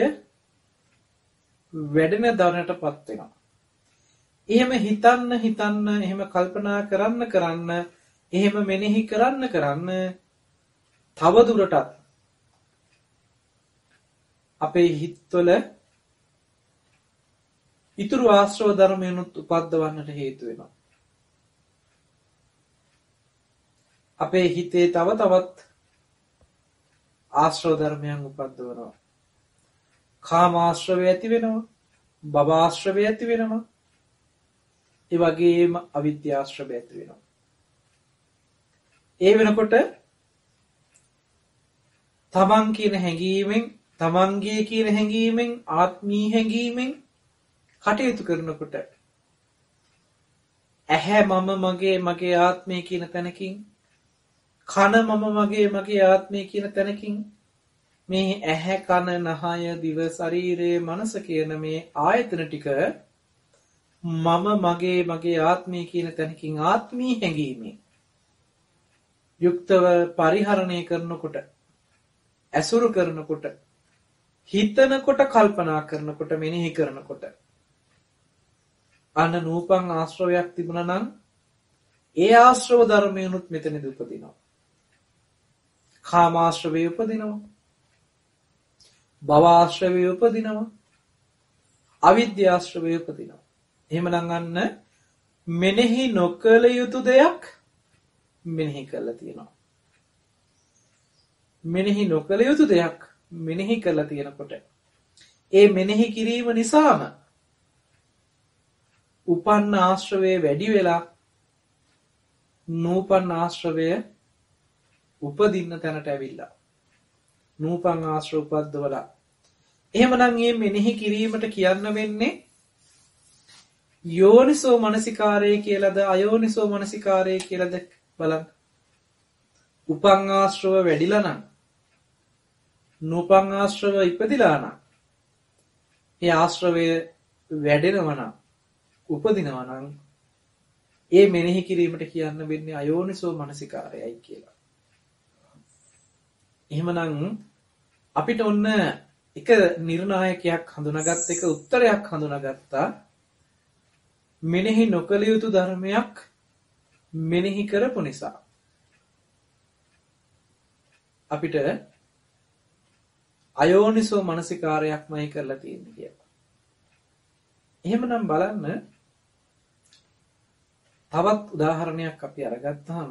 වැඩෙන දරණටපත් වෙනවා. එහෙම හිතන්න එහෙම කල්පනා කරන්න එහෙම මෙනෙහි කරන්න තව දුරටත් අපේ හිතවල ඊතුරු ආශ්‍රව ධර්මයන්ුත් උපද්දවන්නට හේතු වෙනවා. අපේ හිතේ තවත් ආශ්‍රව ධර්මයන් උපද්දවනවා. කාම ආශ්‍රවය ඇති වෙනවා, භව ආශ්‍රවය ඇති වෙනවා, ඒ වගේම අවිද්‍යා ආශ්‍රවය ඇති වෙනවා. ඒ වෙනකොට තමන් කියන හැඟීමෙන්, තමන්ගේ කියන හැඟීමෙන්, ආත්මී හැඟීමෙන් කටයුතු කරනකොට ඇහැ මම මගේ ආත්මය කියන තැනකින්, කන මම මගේ ආත්මය කියන තැනකින් මේ ඇහැ කන නහය දිව ශරීරය මනස කියන මේ ආයතන ටික මම මගේ ආත්මය කියන තැනකින් ආත්මී හැඟීමෙන් යුක්තව පරිහරණය කරනකොට, ඇසුරු කරනකොට, හිතනකොට, කල්පනා කරනකොට, මෙනෙහි කරනකොට අන්න නූපන් ආශ්‍රවයක් තිබුණා නම් ඒ ආශ්‍රව ධර්මයනුත් මෙතනදී උපදිනවා. කාමාශ්‍රවය උපදිනවා, භවආශ්‍රවය උපදිනවා, අවිද්‍යාශ්‍රවය උපදිනවා. එහෙමනම් අන්න මෙනෙහි නොකළ යුතු දෙයක් මෙනෙහි කරලා තියෙනවා. මෙනෙහි නොකළ යුතු දෙයක් මෙනෙහි කරලා තියෙනකොට ඒ මෙනෙහි කිරීම නිසාම උපන්න ආශ්‍රවය වැඩි වෙලා නූපන් ආශ්‍රවය උපදින්න තැනට ඇවිල්ලා නූපන් ආශ්‍රව උපද්දවලා. එහෙමනම් මේ මෙනෙහි කිරීමට කියන්න වෙන්නේ යෝනිසෝ මනසිකාරය කියලාද අයෝනිසෝ මනසිකාරය කියලාද බලන්න. උපන් ආශ්‍රව වැඩිලා නම්, නූපන් ආශ්‍රව ඉපදිලා නම් ඒ ආශ්‍රවය වැඩෙනවා නම් උපදිනවා නම් ඒ මෙනෙහි කිරීමට කියන්න වෙන්නේ අයෝනිසෝ මනසිකාරයයි කියලා. එහෙමනම් අපිට ඔන්න එක නිර්ණායකයක් හඳුනාගත්ත එක උත්තරයක් හඳුනාගත්තා. මෙනෙහි නොකළ යුතු ධර්මයක් මෙනෙහි කරපු නිසා අපිට අයෝනිසෝ මනසිකාරයක්මයි කරලා තියෙන්නේ කියලා. එහෙමනම් බලන්න තවත් උදාහරණයක් අපි අරගත්තාම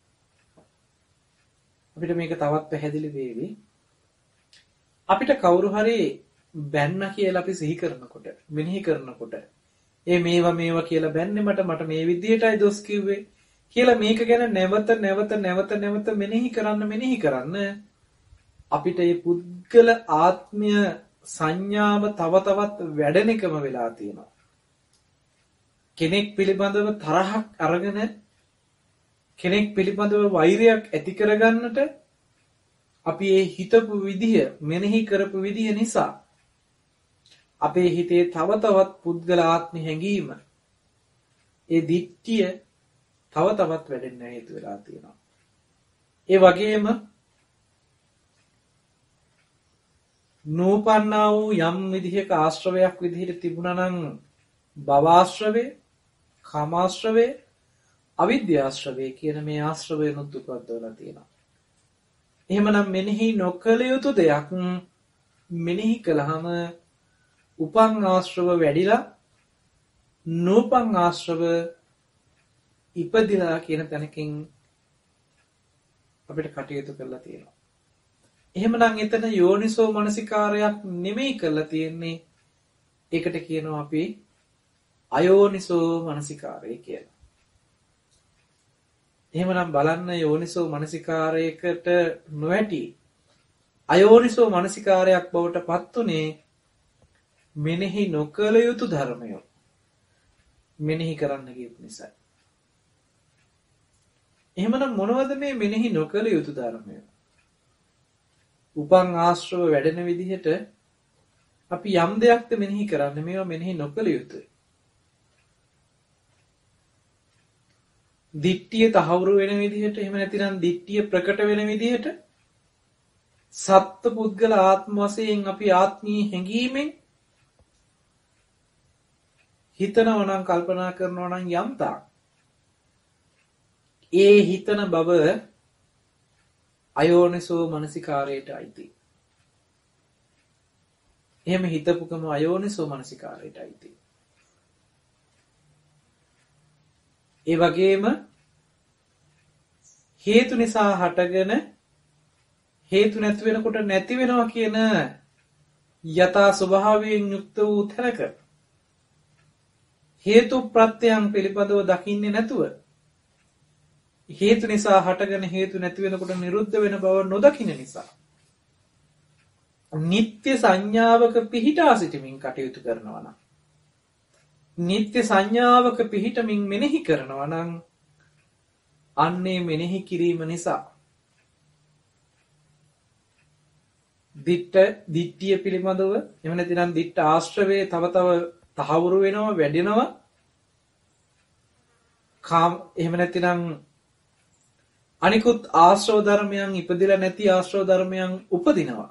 අපිට මේක තවත් පැහැදිලි වෙවි. අපිට කවුරු හරි බැන්න කියලා අපි සිහි කරනකොට මෙනෙහි කරනකොට ඒ මේවා කියලා බැන්නේ මට මේ විදියටයි දොස් කිව්වේ කියලා මේක ගැන නැවත මෙනෙහි කරන්න අපිට මේ පුද්ගල ආත්මය සංඥාව තව තවත් වැඩෙන එකම වෙලා තියෙනවා. කෙනෙක් පිළිබඳව තරහක් අරගෙන කෙනෙක් පිළිබඳව වෛරයක් ඇති කරගන්නට අපි ඒ හිතපු විදිහ මෙනෙහි කරපු විදිහ නිසා අපේ හිතේ තව තවත් පුද්ගල ආත්ම හැඟීම ඒ දිට්ඨිය තව තවත් වැඩෙන්න හේතු වෙලා තියෙනවා. ඒ වගේම නූපන්නා වූ යම් විදිහක ආශ්‍රවයක් විදිහට තිබුණා නම් භවආශ්‍රවේ, කාමාශ්‍රවේ, අවිද්‍යාශ්‍රවේ කියන මේ ආශ්‍රවයනුත් උපද්දවලා තියෙනවා. එහෙමනම් මෙනෙහි නොකළ යුතු දෙයක් මෙනෙහි කළාම උපං ආශ්‍රව වැඩිලා නූපං ආශ්‍රව ඉපදිලා කියන තැනකින් අපිට කටයුතු කරලා තියෙනවා. එහෙමනම් එතන යෝනිසෝ මනසිකාරයක් නෙමෙයි කරලා තියෙන්නේ. ඒකට කියනවා අපි අයෝනිසෝ මනසිකාරය කියලා. එහෙමනම් බලන්න යෝනිසෝ මනසිකාරයකට නොඇටි අයෝනිසෝ මනසිකාරයක් බවට පත්ුනේ මෙනෙහි නොකළ යුතු ධර්මය මෙනෙහි කරන්න කියපු නිසා. එහෙමනම් මොනවද මේ මෙනෙහි නොකළ යුතු ධර්මය? උපං ආශ්‍රව වැඩෙන විදිහට අපි යම් දෙයක්ද මෙනෙහි කරන්න මේවා මෙනෙහි නොකළ යුතුයි. දිට්ඨිය තහවුරු වෙන විදිහට එහෙම නැතිනම් දිට්ඨිය ප්‍රකට වෙන විදිහට සත්ත්ව පුද්ගල ආත්ම වශයෙන් අපි ආත්මී හැඟීමෙන් හිතනවා නම් කල්පනා කරනවා නම් යම් තාක් ඒ හිතන බව අයෝනිසෝ මනසිකාරයට අයිති. එහෙම හිතපුකම අයෝනිසෝ මනසිකාරයට අයිති. ඒ වගේම හේතු නිසා හටගෙන හේතු නැති වෙනකොට නැති වෙනවා කියන යථා ස්වභාවයෙන් යුක්ත වූ තැනක හේතු ප්‍රත්‍යයන් පිළිබඳව දකින්නේ නැතුව හේතු නිසා හටගෙන හේතු නැති වෙනකොට නිරුද්ධ වෙන බව නොදකින නිසා නිත්‍ය සංඥාවක පිහිටා සිටමින් කටයුතු කරනවා නම් නිත්‍ය සංඥාවක පිහිටමින් මෙනෙහි කරනවා නම් අන්නේ මෙනෙහි කිරීම නිසා දිට්ඨිය පිළිබඳව එහෙම නැතිනම් දිට්ඨ ආශ්‍රවයේ තව තහවුරු වෙනවා වැඩෙනවා. එහෙම නැතිනම් අනිකුත් ආශ්‍රව ධර්මයන් ඉපදිලා නැති ආශ්‍රව ධර්මයන් උපදිනවා.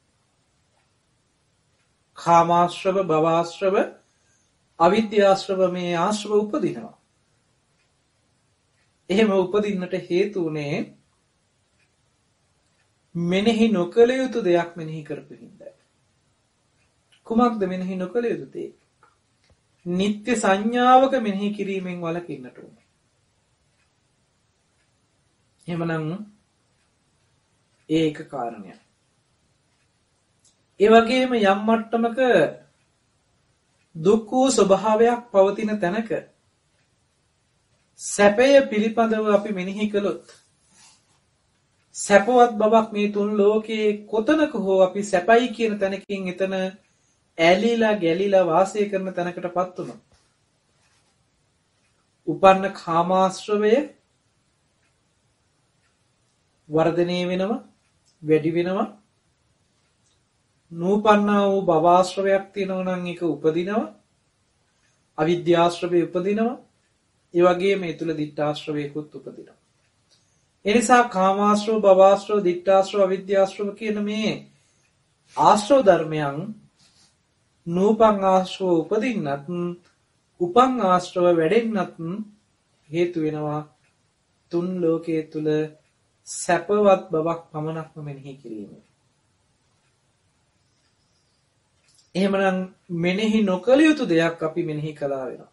කාමාශ්‍රව, භවආශ්‍රව, අවිද්‍යාශ්‍රව මේ ආශ්‍රව උපදිනවා. එහෙම උපදින්නට හේතු උනේ මෙනෙහි නොකළ යුතු දෙයක් මෙනෙහි කරපු හින්දායි. කුමක්ද මෙනෙහි නොකළ යුතු දේ? නිත්‍ය සංඥාවක මෙනෙහි කිරීමෙන් වළකින්නට ඕනේ. එහෙමනම් ඒක කාරණයක්. ඒ වගේම යම් මට්ටමක දුක් වූ ස්වභාවයක් පවතින තැනක සැපය පිළිබඳව අපි මෙනෙහි කළොත් සැපවත් බවක් මේ තුන් ලෝකයේ කොතනක හෝ අපි සැපයි කියන තැනකින් එතන ඇලිලා ගැලිලා වාසය කරන තැනකටපත් වුණා. උපන්න කාමාශ්‍රවය වර්ධනය වෙනවා, වැඩි වෙනවා. නූපන්නා වූ භවආශ්‍රවයක් තියෙනවා නම් ඒක උපදිනවා. අවිද්‍යාශ්‍රවේ උපදිනවා. ඒ වගේම ඒ තුල දිට්ඨාශ්‍රවයකුත් උපදිනවා. ඒ නිසා කාමාශ්‍රව, භවආශ්‍රව, දිට්ඨාශ්‍රව, අවිද්‍යාශ්‍රව කියන මේ ආශ්‍රව ධර්මයන් නූපන් ආශ්‍රව උපදින්නත්, උපන් ආශ්‍රව වැඩෙන්නත් හේතු වෙනවා තුන් ලෝකයේ තුල සැපවත් බවක් පමණක්ම මෙනෙහි කිරීම. එහෙමනම් මෙනෙහි නොකළ යුතු දෙයක් අපි මෙනෙහි කළා වෙනවා.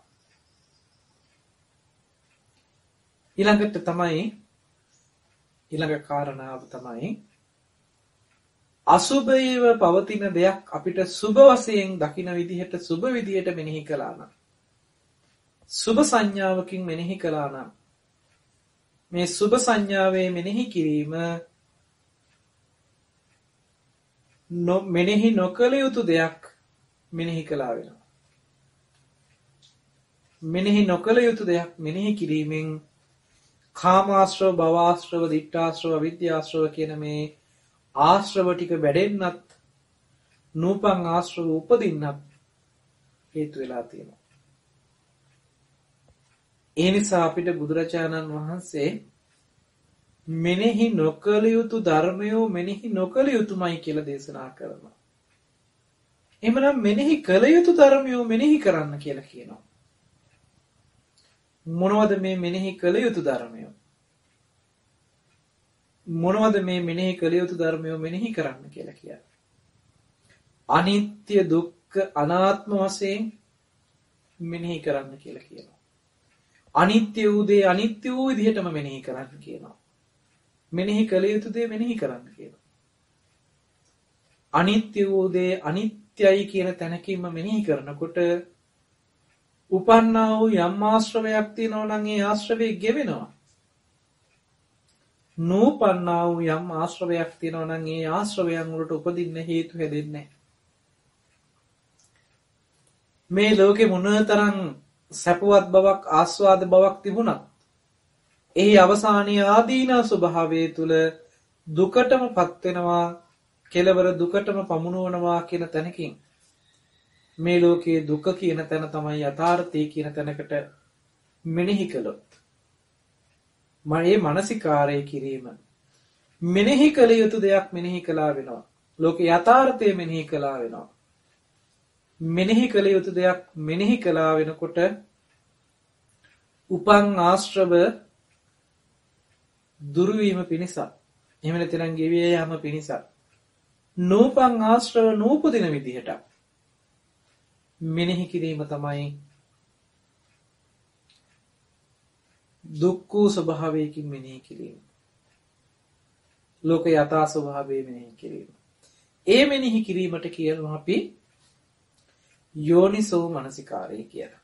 ඊළඟට තමයි ඊළඟ කාරණාව තමයි අසුභයව පවතින දෙයක් අපිට සුභ වශයෙන් දකින විදිහට සුභ විදිහට මෙනෙහි කළා නම්, සුභ සංඥාවකින් මෙනෙහි කළා නම්, මේ සුභ සංඥාවේ මෙනෙහි කිරීම මෙනෙහි නොකළ යුතු දෙයක් මෙනෙහි කළා වෙනවා. මෙනෙහි නොකළ යුතු දෙයක් මෙනෙහි කිරීමෙන් කාමාශ්‍රව, භවආශ්‍රව, දිට්ඨාශ්‍රව, අවිද්‍යාශ්‍රව කියන මේ ආශ්‍රව ටික වැඩෙන්නත්, නූපන් ආශ්‍රව උපදින්නත් හේතු වෙලා තියෙනවා. ඒ නිසා අපිට බුදුරජාණන් වහන්සේ මෙනෙහි නොකළ යුතු ධර්මයෝ මෙනෙහි නොකළ යුතුමයි කියලා දේශනා කරනවා. එහෙමනම් මෙනෙහි කළ යුතු ධර්මයෝ මෙනෙහි කරන්න කියලා කියනවා. මොනවද මේ මෙනෙහි කළ යුතු ධර්මයෝ? මොනවද මේ මෙනෙහි කළ යුතු ධර්මයෝ මෙනෙහි කරන්න කියලා කියන්නේ? අනිත්‍ය, දුක්ඛ, අනාත්ම වශයෙන් මෙනෙහි කරන්න කියලා කියනවා. අනිත්‍ය වූ දේ අනිත්‍ය වූ විදිහටම මෙනෙහි කරන්න කියනවා. මෙනෙහි කළ යුතු දේ මෙනෙහි කරන්න කියනවා. අනිත්‍ය වූ දේ අනිත්‍යයි කියන තැනකින්ම මෙනෙහි කරනකොට උපන්නා වූ යම් ආශ්‍රවයක් තියෙනවා නම් ඒ ආශ්‍රවය ගෙවෙනවා. නූපන්නා වූ යම් ආශ්‍රවයක් තියෙනවා නම් ඒ ආශ්‍රවයන් වලට උපදින්න හේතු හැදෙන්නේ මේ ලෝකේ මොනතරම් සැපවත් බවක්, ආස්වාද බවක් තිබුණත් එහි අවසානයේ ආදීන ස්වභාවය තුල දුකටම පත් වෙනවා, කෙලවර දුකටම පමුණුවනවා කියන තැනකින් මේ ලෝකයේ දුක කියන තැන තමයි යථාර්ථය කියන තැනකට මෙනෙහි කළොත් මේ මානසිකාරය කිරීම මෙනෙහි කළ යුතු දෙයක් මෙනෙහි කළා වෙනවා. ලෝකේ යථාර්ථය මෙනෙහි කළා වෙනවා. මෙනෙහි කළ යුතු දෙයක් මෙනෙහි කළා වෙනකොට උපන් ආශ්‍රව දුරු වීම පිණිස, එහෙම නැත්නම් ගෙවිය යාම පිණිස, නූපන් ආශ්‍රව නූපදින විදිහට මෙනෙහි කිරීම තමයි දුක්ඛ ස්වභාවයකින් මෙනෙහි කිරීම. ලෝක යථා ස්වභාවය මෙනෙහි කිරීම. ඒ මෙනෙහි කිරීමට කියනවා අපි යෝනිසෝ මනසිකාරය කියලා.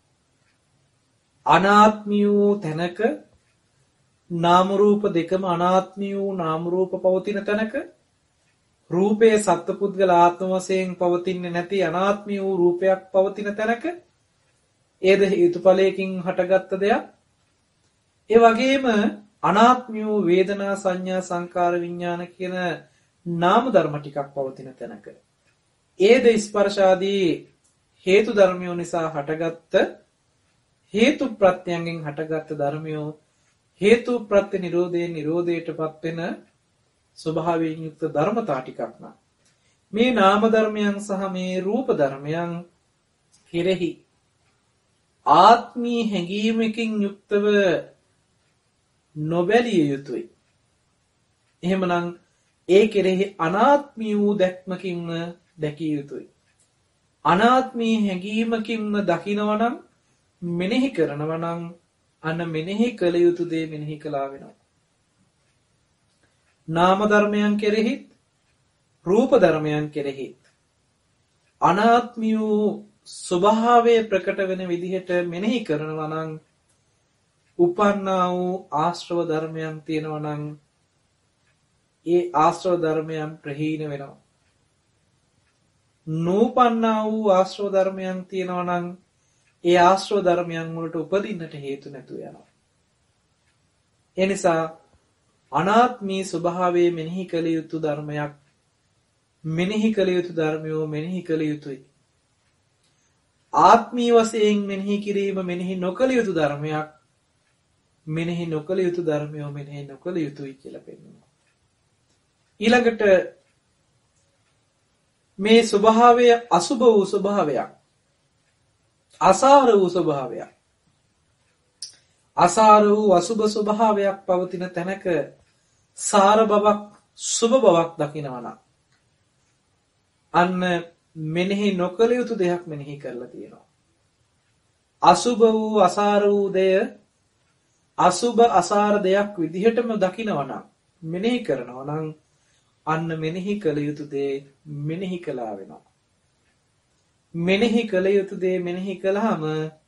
අනාත්මී වූ තැනක නාම රූප දෙකම අනාත්මී වූ නාම රූප පවතින තැනක රූපයේ සත්පුද්ගල ආත්ම වශයෙන් පවතින්නේ නැති අනාත්මී වූ රූපයක් පවතින තැනක ඒද හේතුඵලයකින් හටගත්ත දෙයක්. ඒ වගේම අනාත්මී වූ වේදනා, සංඥා, සංකාර, විඥාන කියන නාම ධර්ම ටිකක් පවතින තැනක ඒද ස්පර්ශාදී හේතු ධර්මයෝ නිසා හටගත්ත හේතු ප්‍රත්‍යයෙන් හටගත්ත ධර්මයෝ හේතු ප්‍රත්‍ය නිරෝධයෙන් නිරෝධයටපත් වෙන ස්වභාවයෙන් යුක්ත ධර්මතා ටිකක් නා මේ නාම ධර්මයන් සහ මේ රූප ධර්මයන් කෙරෙහි ආත්මී හැඟීමකින් යුක්තව නොබැලිය යුතුයි. එහෙමනම් ඒ කෙරෙහි අනාත්මී වූ දැක්මකින්ම දැකිය යුතුයි. අනාත්මී හැඟීමකින්ම දකිනවා නම්, මෙනෙහි කරනවා නම් අන්න මෙනෙහි කළ යුතු දේ මෙනෙහි කළා වෙනවා. නාම ධර්මයන් කෙරෙහිත් රූප ධර්මයන් කෙරෙහිත් අනාත්මී වූ ස්වභාවය ප්‍රකට වෙන විදිහට මෙනෙහි කරනවා නම් උපන්නා වූ ආශ්‍රව ධර්මයන් තියෙනවා නම් ඒ ආශ්‍රව ධර්මයන් ප්‍රහීන වෙනවා. නූපන්නා වූ ආශ්‍රව ධර්මයන් තියෙනවා නම් ඒ ආශ්‍රව ධර්මයන් වලට උපදින්නට හේතු නැතු වෙනවා. එනිසා අනාත්මී ස්වභාවයේ මෙනෙහි කළ යුතු ධර්මයක් මෙනෙහි කළ යුතු ධර්මයෝ මෙනෙහි කළ යුතුයි. ආත්මීය වශයෙන් මෙනෙහි කිරීම මෙනෙහි නොකළ යුතු ධර්මයක්. මෙනෙහි නොකළ යුතු ධර්මයෝ මෙනෙහි නොකළ යුතුයි කියලා පෙන්වනවා. ඊළඟට මේ ස්වභාවය අසුභ වූ ස්වභාවයක්. අසාර වූ ස්වභාවයක්. අසාර වූ අසුභ ස්වභාවයක් පවතින තැනක සාර බවක් සුභ බවක් දකිනවා නම් අන්න මෙනෙහි නොකළ යුතු දෙයක් මෙනෙහි කරලා තියෙනවා. අසුභ වූ අසාර වූ දෙය අසුභ අසාර දෙයක් විදිහටම දකිනවා නම් මෙනෙහි කරනවා නම් අන්න මෙනෙහි කළ යුතු දේ මෙනෙහි කළා වෙනවා. මෙනෙහි කළ යුතු දේ මෙනෙහි කළාම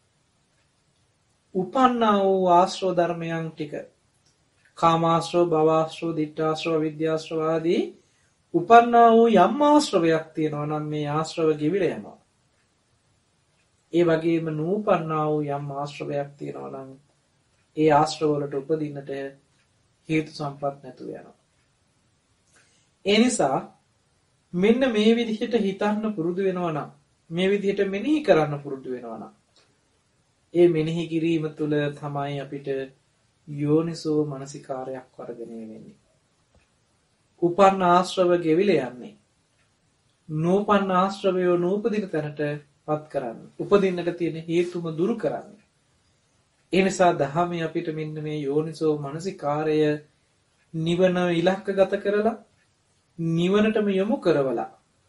උපන්නා වූ ආශ්‍රව ධර්මයන් ටික කාමාශ්‍රව භවආශ්‍රව ditthාශ්‍රව විද්‍යාශ්‍රව ආදී උපන්නා වූ යම් ආශ්‍රවයක් තියෙනවා නම් මේ ආශ්‍රව ගෙවිලා යනවා. ඒ වගේම නූපන්නා වූ යම් ආශ්‍රවයක් තියෙනවා නම් ඒ ආශ්‍රව වලට උපදින්නට හේතු සම්පත් නැතුව යනවා. ඒ නිසා මෙන්න මේ විදිහට හිතන්න පුරුදු වෙනවා නම් මේ විදිහට මෙනෙහි කරන්න පුරුදු වෙනවා නම් ඒ මෙනෙහි කිරීම තුළ තමයි අපිට යෝනිසෝ මනසිකාරයක් වර්ධනය වෙන්නේ. උපන්න ආශ්‍රව ගෙවිලා යන්නේ. නූපන්න ආශ්‍රවයෝ නූපදින තැනට පත් කරන්න. උපදින්නට තියෙන හේතුම දුරු කරන්න. ඒ නිසා දහමේ අපිට මෙන්න මේ යෝනිසෝ මනසිකාරය නිවන ඉලක්කගත කරලා නිවනටම යොමු කරවලා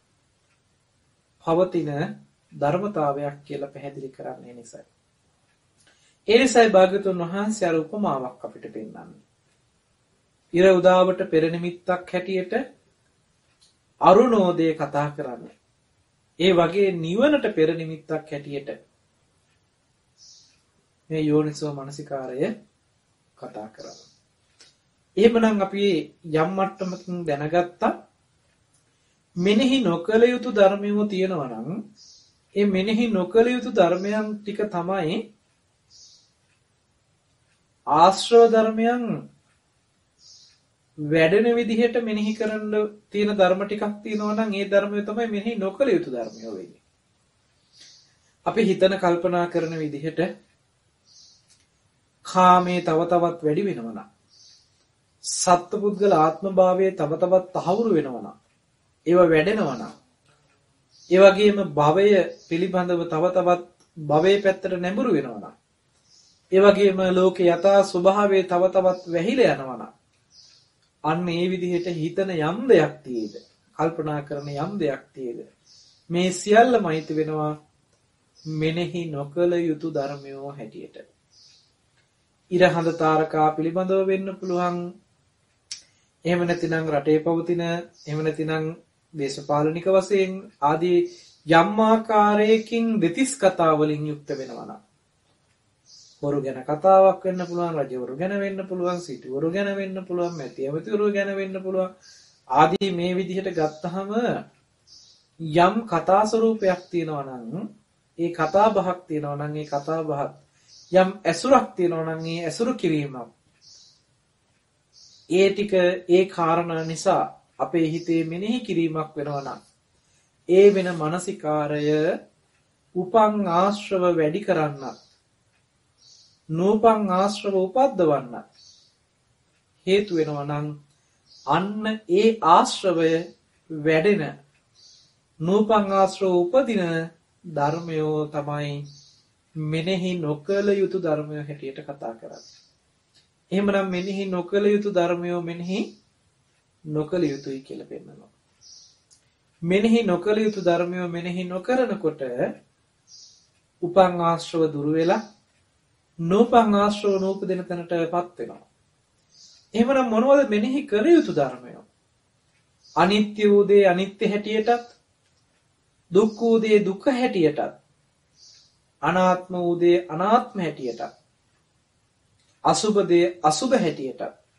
පවතින ධර්මතාවයක් කියලා පැහැදිලි කරන්නේ නිසායි. ඒ නිසායි භාග්‍යවතුන් වහන්සේ අර උපමාවක් අපිට පෙන්නන්නේ. ඉර උදාවට පෙර නිමිත්තක් හැටියට අරුණෝදය කතා කරන්නේ. ඒ වගේ නිවනට පෙර නිමිත්තක් හැටියට මේ යෝනිසෝ මනසිකාරය කතා කරනවා. එහෙමනම් අපි යම් මට්ටමකින් දැනගත්තා මෙනෙහි නොකළ යුතු ධර්මයෝ තියෙනවා නම් ඒ මෙනෙහි නොකළ යුතු ධර්මයන් ටික තමයි ආශ්‍රව ධර්මයන් වැඩෙන විදිහට මෙනෙහි කරන්න තියෙන ධර්ම ටිකක් තියෙනවා නම් ඒ ධර්මය තමයි මෙනෙහි නොකළ යුතු ධර්මයෝ වෙන්නේ. අපි හිතන කල්පනා කරන විදිහට කාමයේ තව තවත් වැඩි වෙනවා නම් සත්පුද්ගල ආත්මභාවයේ තව තවත් තහවුරු වෙනවා නම් ඒව වැඩෙනවා නම් ඒ වගේම භවය පිළිබඳව තව තවත් භවයේ පැත්තට නැඹුරු වෙනවා නම් ඒ වගේම ලෝකේ යථා ස්වභාවය තව තවත් වැහිලා යනවා නම් අන්න ඒ විදිහට හිතන යම් දෙයක් තියෙද කල්පනා කරන යම් දෙයක් තියෙද මේ සියල්ලම අයිති වෙනවා මෙනෙහි නොකළ යුතු ධර්මයෝ හැටියට. ඉරහඳ තාරකා පිළිබඳව වෙන්න පුළුවන්. එහෙම නැතිනම් රටේ පවතින එහෙම නැතිනම් දේශපාලනික වශයෙන් ආදී යම් ආකාරයකින් දෙතිස් කතා වලින් යුක්ත වෙනවා නම් වරු ගැන කතාවක් වෙන්න පුළුවන්, රජවරු ගැන වෙන්න පුළුවන්, සිටුවරු ගැන වෙන්න පුළුවන්, මැති ඇමතිවරු ගැන වෙන්න පුළුවන් ආදී මේ විදිහට ගත්තහම යම් කතා ස්වරූපයක් තියෙනවා නම් ඒ කතා බහක් තියෙනවා නම් ඒ කතා බහත් යම් ඇසුරක් තියෙනවා නම් ඒ ඇසුරු කිරීමක් ඒ ටික ඒ කාරණා නිසා අපේ හිතේ මෙනෙහි කිරීමක් වෙනවා නම් ඒ වෙන මානසිකාරය උපං ආශ්‍රව වැඩි කරන්නත් නූපං ආශ්‍රව උපද්දවන්නත් හේතු වෙනවා නම් අන්න ඒ ආශ්‍රවය වැඩෙන නූපං ආශ්‍රව උපදින ධර්මයෝ තමයි මෙනෙහි නොකළ යුතු ධර්මය හැටියට කතා කරන්නේ. එහෙමනම් මෙනෙහි නොකළ යුතු ධර්මයෝ මෙනෙහි නොකළ යුතුයි කියලා පෙන්නනවා. මෙනෙහි නොකළ යුතු ධර්මයෝ මෙනෙහි නොකරනකොට උපං ආශ්‍රව දුර වෙලා නූපං ආශ්‍රව නූපදින තැනටපත් වෙනවා. එහෙමනම් මොනවද මෙනෙහි කළ යුතු ධර්මයෝ? අනිත්‍ය වූ දේ අනිත්‍ය හැටියටත් දුක්ඛ වූ දේ දුක්ඛ හැටියටත් අනාත්ම වූ දේ අනාත්ම හැටියටත් අසුභ දේ අසුභ හැටියටත්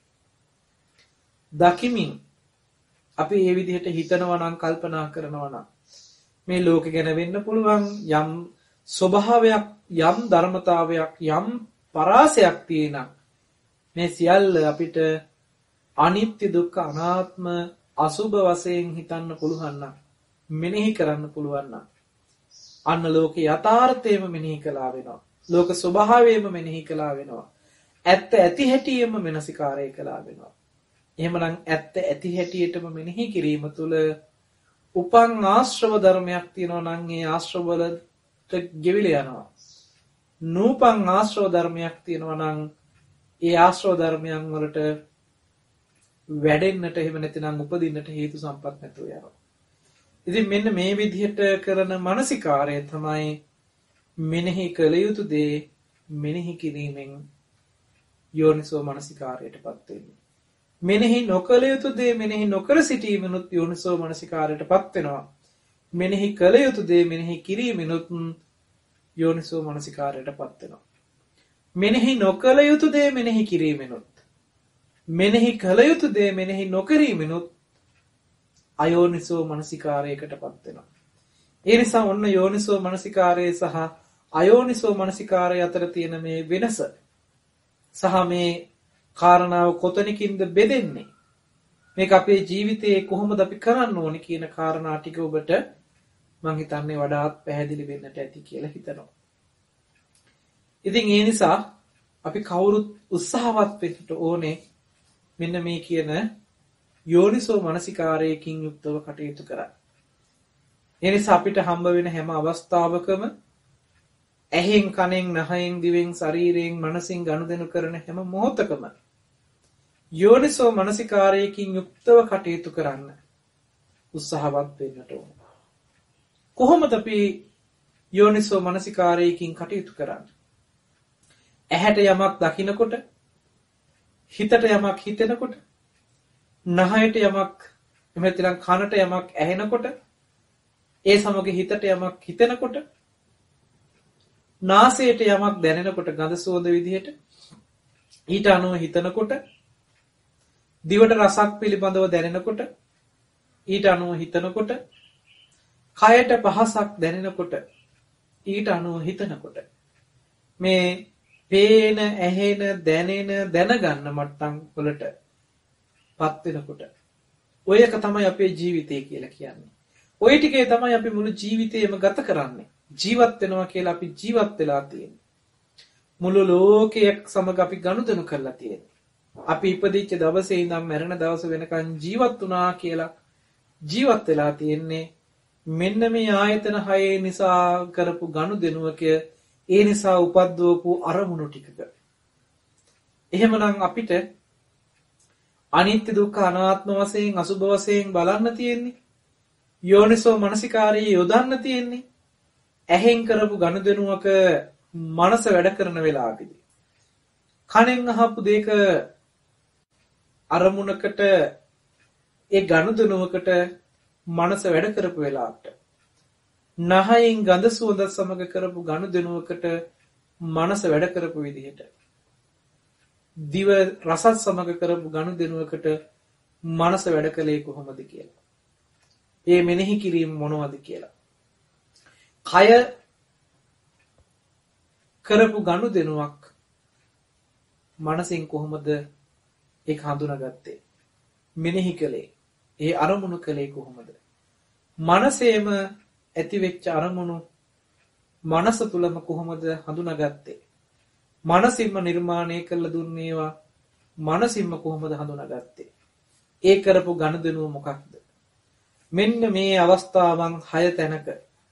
දකිමින් අපි මේ විදිහට හිතනවා නම් කල්පනා කරනවා නම් මේ ලෝකෙ ගැන වෙන්න පුළුවන් යම් ස්වභාවයක් යම් ධර්මතාවයක් යම් පරාසයක් තියෙනවා මේ සියල්ල අපිට අනිත්‍ය දුක්ඛ අනාත්ම අසුබ වශයෙන් හිතන්න පුළුවන් නම් මෙනෙහි කරන්න පුළුවන් නම් අන්න ලෝක යථාර්ථයම මෙනෙහි කළා වෙනවා. ලෝක ස්වභාවයම මෙනෙහි කළා වෙනවා. ඇත්ත ඇති හැටියෙම මෙනසිකාරය කළා වෙනවා. එහෙමනම් ඇත්ත ඇති හැටියටම මෙනෙහි කිරීම තුළ උපන් ආශ්‍රව ධර්මයක් තියෙනවා නම් ඒ ආශ්‍රව වලට ගෙවිලා යනවා. නූපන් ආශ්‍රව ධර්මයක් තියෙනවා නම් ඒ ආශ්‍රව ධර්මයන් වලට වැඩෙන්නට එහෙම නැතිනම් උපදින්නට හේතු සම්පත් නැතුව යනවා. ඉතින් මෙන්න මේ විදිහට කරන මානසිකාරය තමයි මෙනෙහි කළ යුතු දේ මෙනෙහි කිරීමෙන් යෝනිසෝ මානසිකාරයටපත් වෙන්නේ. මෙනෙහි නොකළ යුතු දේ මෙනෙහි නොකර සිටීමනොත් යෝනිසෝ මානසිකාරයටපත් වෙනවා. මෙනෙහි කළ යුතු දේ මෙනෙහි කිරීමනොත් යෝනිසෝ මානසිකාරයටපත් වෙනවා. මෙනෙහි නොකළ යුතු දේ මෙනෙහි කිරීමනොත් මෙනෙහි කළ යුතු දේ මෙනෙහි නොකිරීමනොත් අයෝනිසෝ මානසිකාරයකටපත් වෙනවා. ඒ නිසා ඔන්න යෝනිසෝ මානසිකාරය සහ අයෝනිසෝ මානසිකාරය අතර තියෙන මේ වෙනස සහ මේ කාරණාව කොතනකින්ද බෙදෙන්නේ මේක අපේ ජීවිතයේ කොහොමද අපි කරන්න ඕනේ කියන කාරණා ටික ඔබට මම හිතන්නේ වඩාත් පැහැදිලි වෙන්නට ඇති කියලා හිතනවා. ඉතින් ඒ නිසා අපි කවුරුත් උත්සාහවත් වෙන්න ඕනේ මෙන්න මේ කියන යෝනිසෝ මානසිකාරයකින් යුක්තව කටයුතු කරන්න. ඒ නිසා අපිට හම්බ වෙන හැම අවස්ථාවකම ඇහෙන් කනෙන් නහයෙන් දිවෙන් ශරීරයෙන් මනසින් ගනුදෙනු කරන හැම මොහොතකම යෝනිසෝ මානසිකාරයකින් යුක්තව කටයුතු කරන්න උත්සාහවත් වෙන්නට ඕන. කොහොමද අපි යෝනිසෝ මානසිකාරයකින් කටයුතු කරන්නේ? ඇහැට යමක් දකිනකොට, හිතට යමක් හිතෙනකොට, නහයට යමක් එමෙතන කනට යමක් ඇහෙනකොට, ඒ සමග හිතට යමක් හිතෙනකොට, නාසයට යමක් දැනෙනකොට ගඳ සුවඳ විදිහට, ඊට අනුව හිතනකොට, දිවට රසක් පිළිබඳව දැනෙනකොට, ඊට අනුව හිතනකොට, කයට පහසක් දැනෙනකොට, ඊට අනුව හිතනකොට මේ පේන, ඇහෙන, දැනෙන, දැනගන්න මට්ටම් වලට පත් වෙනකොට ඔය එක තමයි අපේ ජීවිතය කියලා කියන්නේ. ඔය ටිකේ තමයි අපි මුළු ජීවිතේම ගත කරන්නේ. ජීවත් වෙනවා කියලා අපි ජීවත් වෙලා තියෙන්නේ. මුළු ලෝකයක් සමග අපි ගනුදෙනු කරලා තියෙන්නේ. අපි ඉපදිච්ච දවසේ ඉඳන් මැරෙන දවස වෙනකන් ජීවත් වුණා කියලා ජීවත් වෙලා තියෙන්නේ මෙන්න මේ ආයතන 6 නිසා කරපු ගනුදෙනුවක ඒ නිසා උපද්දවපු අරමුණු ටිකක. එහෙමනම් අපිට අනිත්‍ය දුක්ඛ අනාත්ම වශයෙන් අසුභ වශයෙන් බලන්න තියෙන්නේ. යෝනිසෝ මානසිකාරයේ යොදන්න තියෙන්නේ. ඇහෙන් කරපු ගනුදෙනුවක මනස වැඩ කරන වෙලාවේදී. කනෙන් අහපු දෙක අරමුණකට ඒ ගනුදෙනුවකට මනස වැඩ කරපු වෙලාවට. නහයෙන් ගඳ සුවඳ සමග කරපු ගනුදෙනුවකට මනස වැඩ කරපු විදිහට. දිව රසත් සමග කරපු ගනුදෙනුවකට මනස වැඩ කළේ කොහොමද කියලා. ඒ මෙනෙහි කිරීම මොනවද කියලා. කය කරපු ගනුදෙනුවක් මනසින් කොහොමද ඒක හඳුනාගත්තේ? මෙනෙහි කළේ. ඒ අරමුණු කළේ කොහොමද? මනසේම ඇතිවෙච්ච අරමුණු මනස තුලම කොහොමද හඳුනාගත්තේ? මනසින්ම නිර්මාණය කළ දුන්නේවා මනසින්ම කොහොමද හඳුනාගත්තේ? ඒ කරපු ගනුදෙනුව මොකක්ද? මෙන්න මේ අවස්ථාවන් 6 තැනක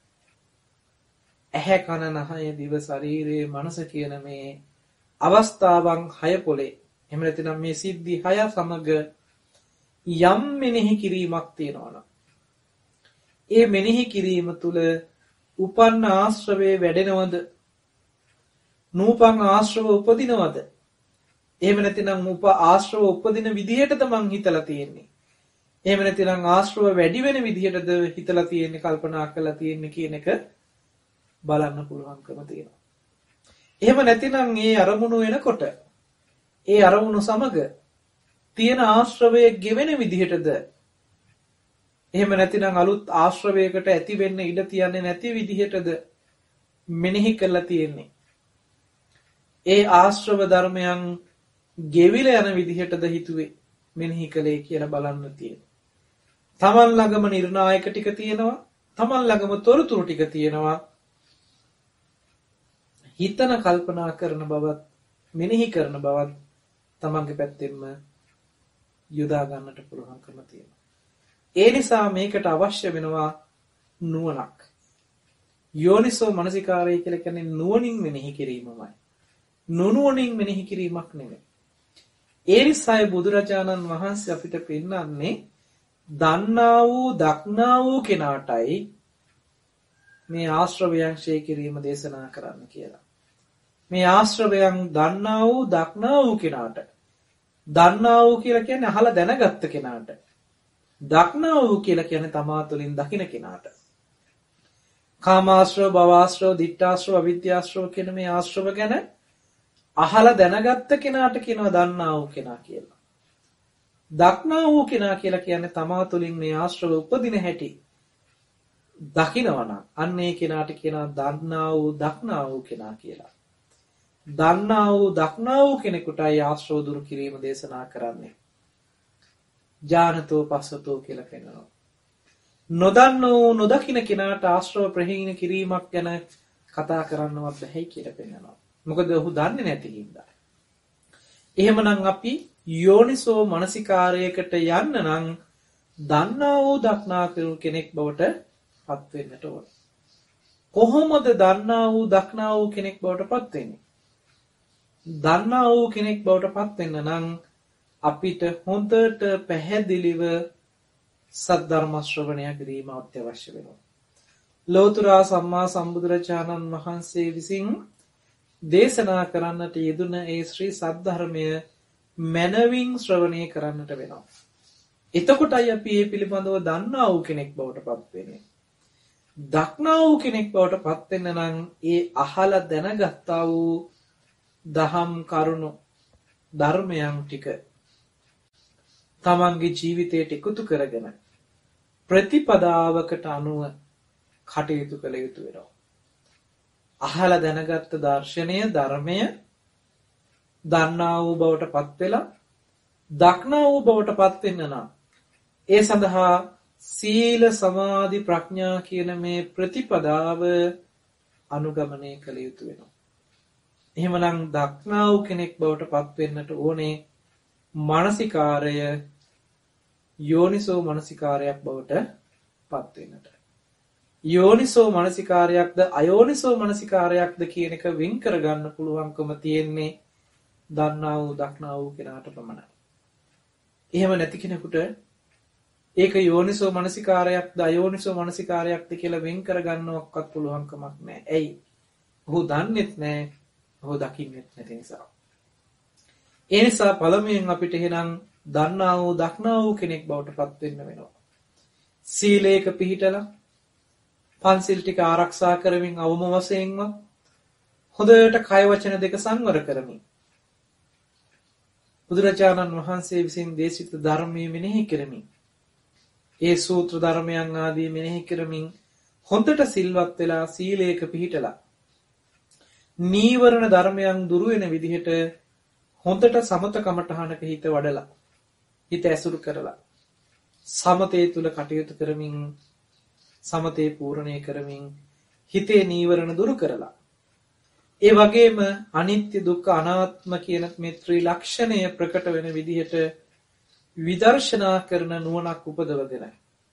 ඇහැ කන නහය දිව ශරීරයේ මනස කියන මේ අවස්ථාවන් 6 පොලේ එහෙම නැත්නම් මේ සිද්ධි 6 සමග යම් මෙනෙහි කිරීමක් තියෙනවා. ඒ මෙනෙහි කිරීම තුළ උපන්න ආශ්‍රවේ වැඩෙනවද? නූපන් ආශ්‍රව උපදිනවද? එහෙම නැතිනම් ආශ්‍රව උපදින විදිහටද මං හිතලා තියෙන්නේ? එහෙම නැතිනම් ආශ්‍රව වැඩි වෙන විදිහටද හිතලා තියෙන්නේ, කල්පනා කරලා තියෙන්නේ කියන එක බලන්න පුළුවන්කම තියෙනවා. එහෙම නැතිනම් මේ අරමුණු වෙනකොට ඒ අරමුණු සමග තියෙන ආශ්‍රවය ගෙවෙන විදිහටද, එහෙම නැතිනම් අලුත් ආශ්‍රවයකට ඇති වෙන්න ඉඩ තියන්නේ නැති විදිහටද මෙනෙහි කරලා තියෙන්නේ? ඒ ආශ්‍රව ධර්මයන් ගෙවිල යන විදිහටද හිතුවේ මෙනෙහි කළේ කියලා බලන්න තියෙනවා. තමන් ළඟම නිර්ණායක ටික තියෙනවා. තමන් ළඟම තොරතුරු ටික තියෙනවා. හිතන කල්පනා කරන බවත් මෙනෙහි කරන බවත් තමන්ගේ පැත්තෙන්ම යොදා ගන්නට පුළුවන්කම තියෙනවා. ඒ නිසා මේකට අවශ්‍ය වෙනවා නුවණක්. යෝනිසෝ මනසිකාරය කියලා කියන්නේ නුවණින් මෙනෙහි කිරීමමයි. නුනුවණින් මෙනෙහි කිරීමක් නෙමෙයි. ඒ නිසායි බුදුරජාණන් වහන්සේ අපිට පෙන්වන්නේ දන්නා වූ දක්නා වූ කෙනාටයි මේ ආශ්‍රවයන් ඡේ කිරීම දේශනා කරන්න කියලා. මේ ආශ්‍රවයන් දන්නා වූ දක්නා වූ කෙනාට, දන්නා වූ කියලා කියන්නේ අහලා දැනගත්ත කෙනාට, දක්නා වූ කියලා කියන්නේ තමා තුළින් දකින කෙනාට. කාමාශ්‍රව, භවආශ්‍රව, ditthාශ්‍රව, අවිද්‍යාශ්‍රව කියන මේ ආශ්‍රව ගැන අහලා දැනගත්ත කෙනාට කියනවා දන්නා වූ කෙනා කියලා. දක්නා වූ කෙනා කියලා කියන්නේ තමා තුළින් මේ ආශ්‍රව උපදින හැටි දකිනවනම් අන්න ඒ කෙනාට කියනවා දන්නා වූ දක්නා වූ කෙනා කියලා. දන්නා වූ දක්නා වූ කෙනෙකුටයි ආශ්‍රව දුරු කිරීම දේශනා කරන්නේ. ඥානතෝ පස්සතෝ කියලා කියනවා. නොදන්නෝ නොදකින කෙනාට ආශ්‍රව ප්‍රහීන කිරීමක් ගැන කතා කරන්නවත් බැහැ කියලා පෙන්නනවා. මොකද ඔහු දන්නේ නැති හින්දා. එහෙමනම් අපි යෝනිසෝ මනසිකාරයකට යන්න නම් දන්නා වූ දක්නා කෙනෙක් බවට පත් වෙන්නට ඕන. කොහොමද දන්නා වූ දක්නා වූ කෙනෙක් බවට පත් වෙන්නේ? දන්නා වූ කෙනෙක් බවට පත් වෙන්න නම් අපිට හොඳට පැහැදිලිව සද්ධර්ම ශ්‍රවණය කිරීම අත්‍යවශ්‍ය වෙනවා. ලෝතර සම්මා සම්බුදුරජාණන් වහන්සේ විසින් දේශනා කරන්නට යෙදුන ඒ ශ්‍රී සද්ධර්මය මනවින් ශ්‍රවණය කරන්නට වෙනවා. එතකොටයි අපි මේ පිළිබඳව දන්නා වූ කෙනෙක් බවට පත් වෙන්නේ. දක්නා වූ කෙනෙක් බවට පත් වෙන්න නම් ඒ අහලා දැනගත්තා වූ දහම් කරුණු ධර්මයන් ටික තමන්ගේ ජීවිතයට එකතු කරගෙන ප්‍රතිපදාවකට අනුව කටයුතු කළ යුතු වෙනවා. අහලා දැනගත්ත දර්ශනය ධර්මය දන්නා වූ බවට පත් වෙලා දක්නා වූ බවට පත් වෙන්න නම් ඒ සඳහා සීල සමාධි ප්‍රඥා කියන මේ ප්‍රතිපදාව අනුගමනය කළ යුතු වෙනවා. එහෙමනම් දක්නා වූ කෙනෙක් බවට පත් වෙන්නට ඕනේ මානසිකාරය යෝනිසෝ මනසිකාරයක් බවට පත් වෙන්නට. යෝනිසෝ මනසිකාරයක්ද අයෝනිසෝ මනසිකාරයක්ද කියන එක වෙන් කරගන්න පුළුවන්කම තියෙන්නේ දන්නා වූ දක්නා වූ කෙනාට පමණයි. එහෙම නැති කෙනෙකුට ඒක යෝනිසෝ මනසිකාරයක්ද අයෝනිසෝ මනසිකාරයක්ද කියලා වෙන් කරගන්නවක්වත් පුළුවන්කමක් නැහැ. ඇයි? ඔහු දන්නෙත් නැහැ, ඔහු දකින්නෙත් නැති නිසා. ඒ නිසා පළමුවෙන් අපිට එහෙනම් දන්නා වූ දක්නා වූ කෙනෙක් බවට පත් වෙන්න වෙනවා. සීලයක පිහිටලා පන්සිල් ටික ආරක්ෂා කරමින් අවම වශයෙන්ම හොඳට කය වචන දෙක සංවර කරමින් බුදුරජාණන් වහන්සේ විසින් දේශිත ධර්මයේ මෙනෙහි කරමින් ඒ සූත්‍ර ධර්මයන් ආදී මෙනෙහි කරමින් හොඳට සිල්වත් වෙලා සීලයක පිහිටලා නීවරණ ධර්මයන් දුරු වෙන විදිහට හොඳට සමත කමඨහනක හිත වඩලා හිත ඇසුරු කරලා සමතේ තුල කටයුතු කරමින් සමතේ පූර්ණේ කරමින් හිතේ නීවරණ දුරු කරලා ඒ වගේම අනිත්‍ය දුක්ඛ අනාත්ම කියන මේ ත්‍රිලක්ෂණය ප්‍රකට වෙන විදිහට විදර්ශනා කරන නුවණක් උපදවගෙන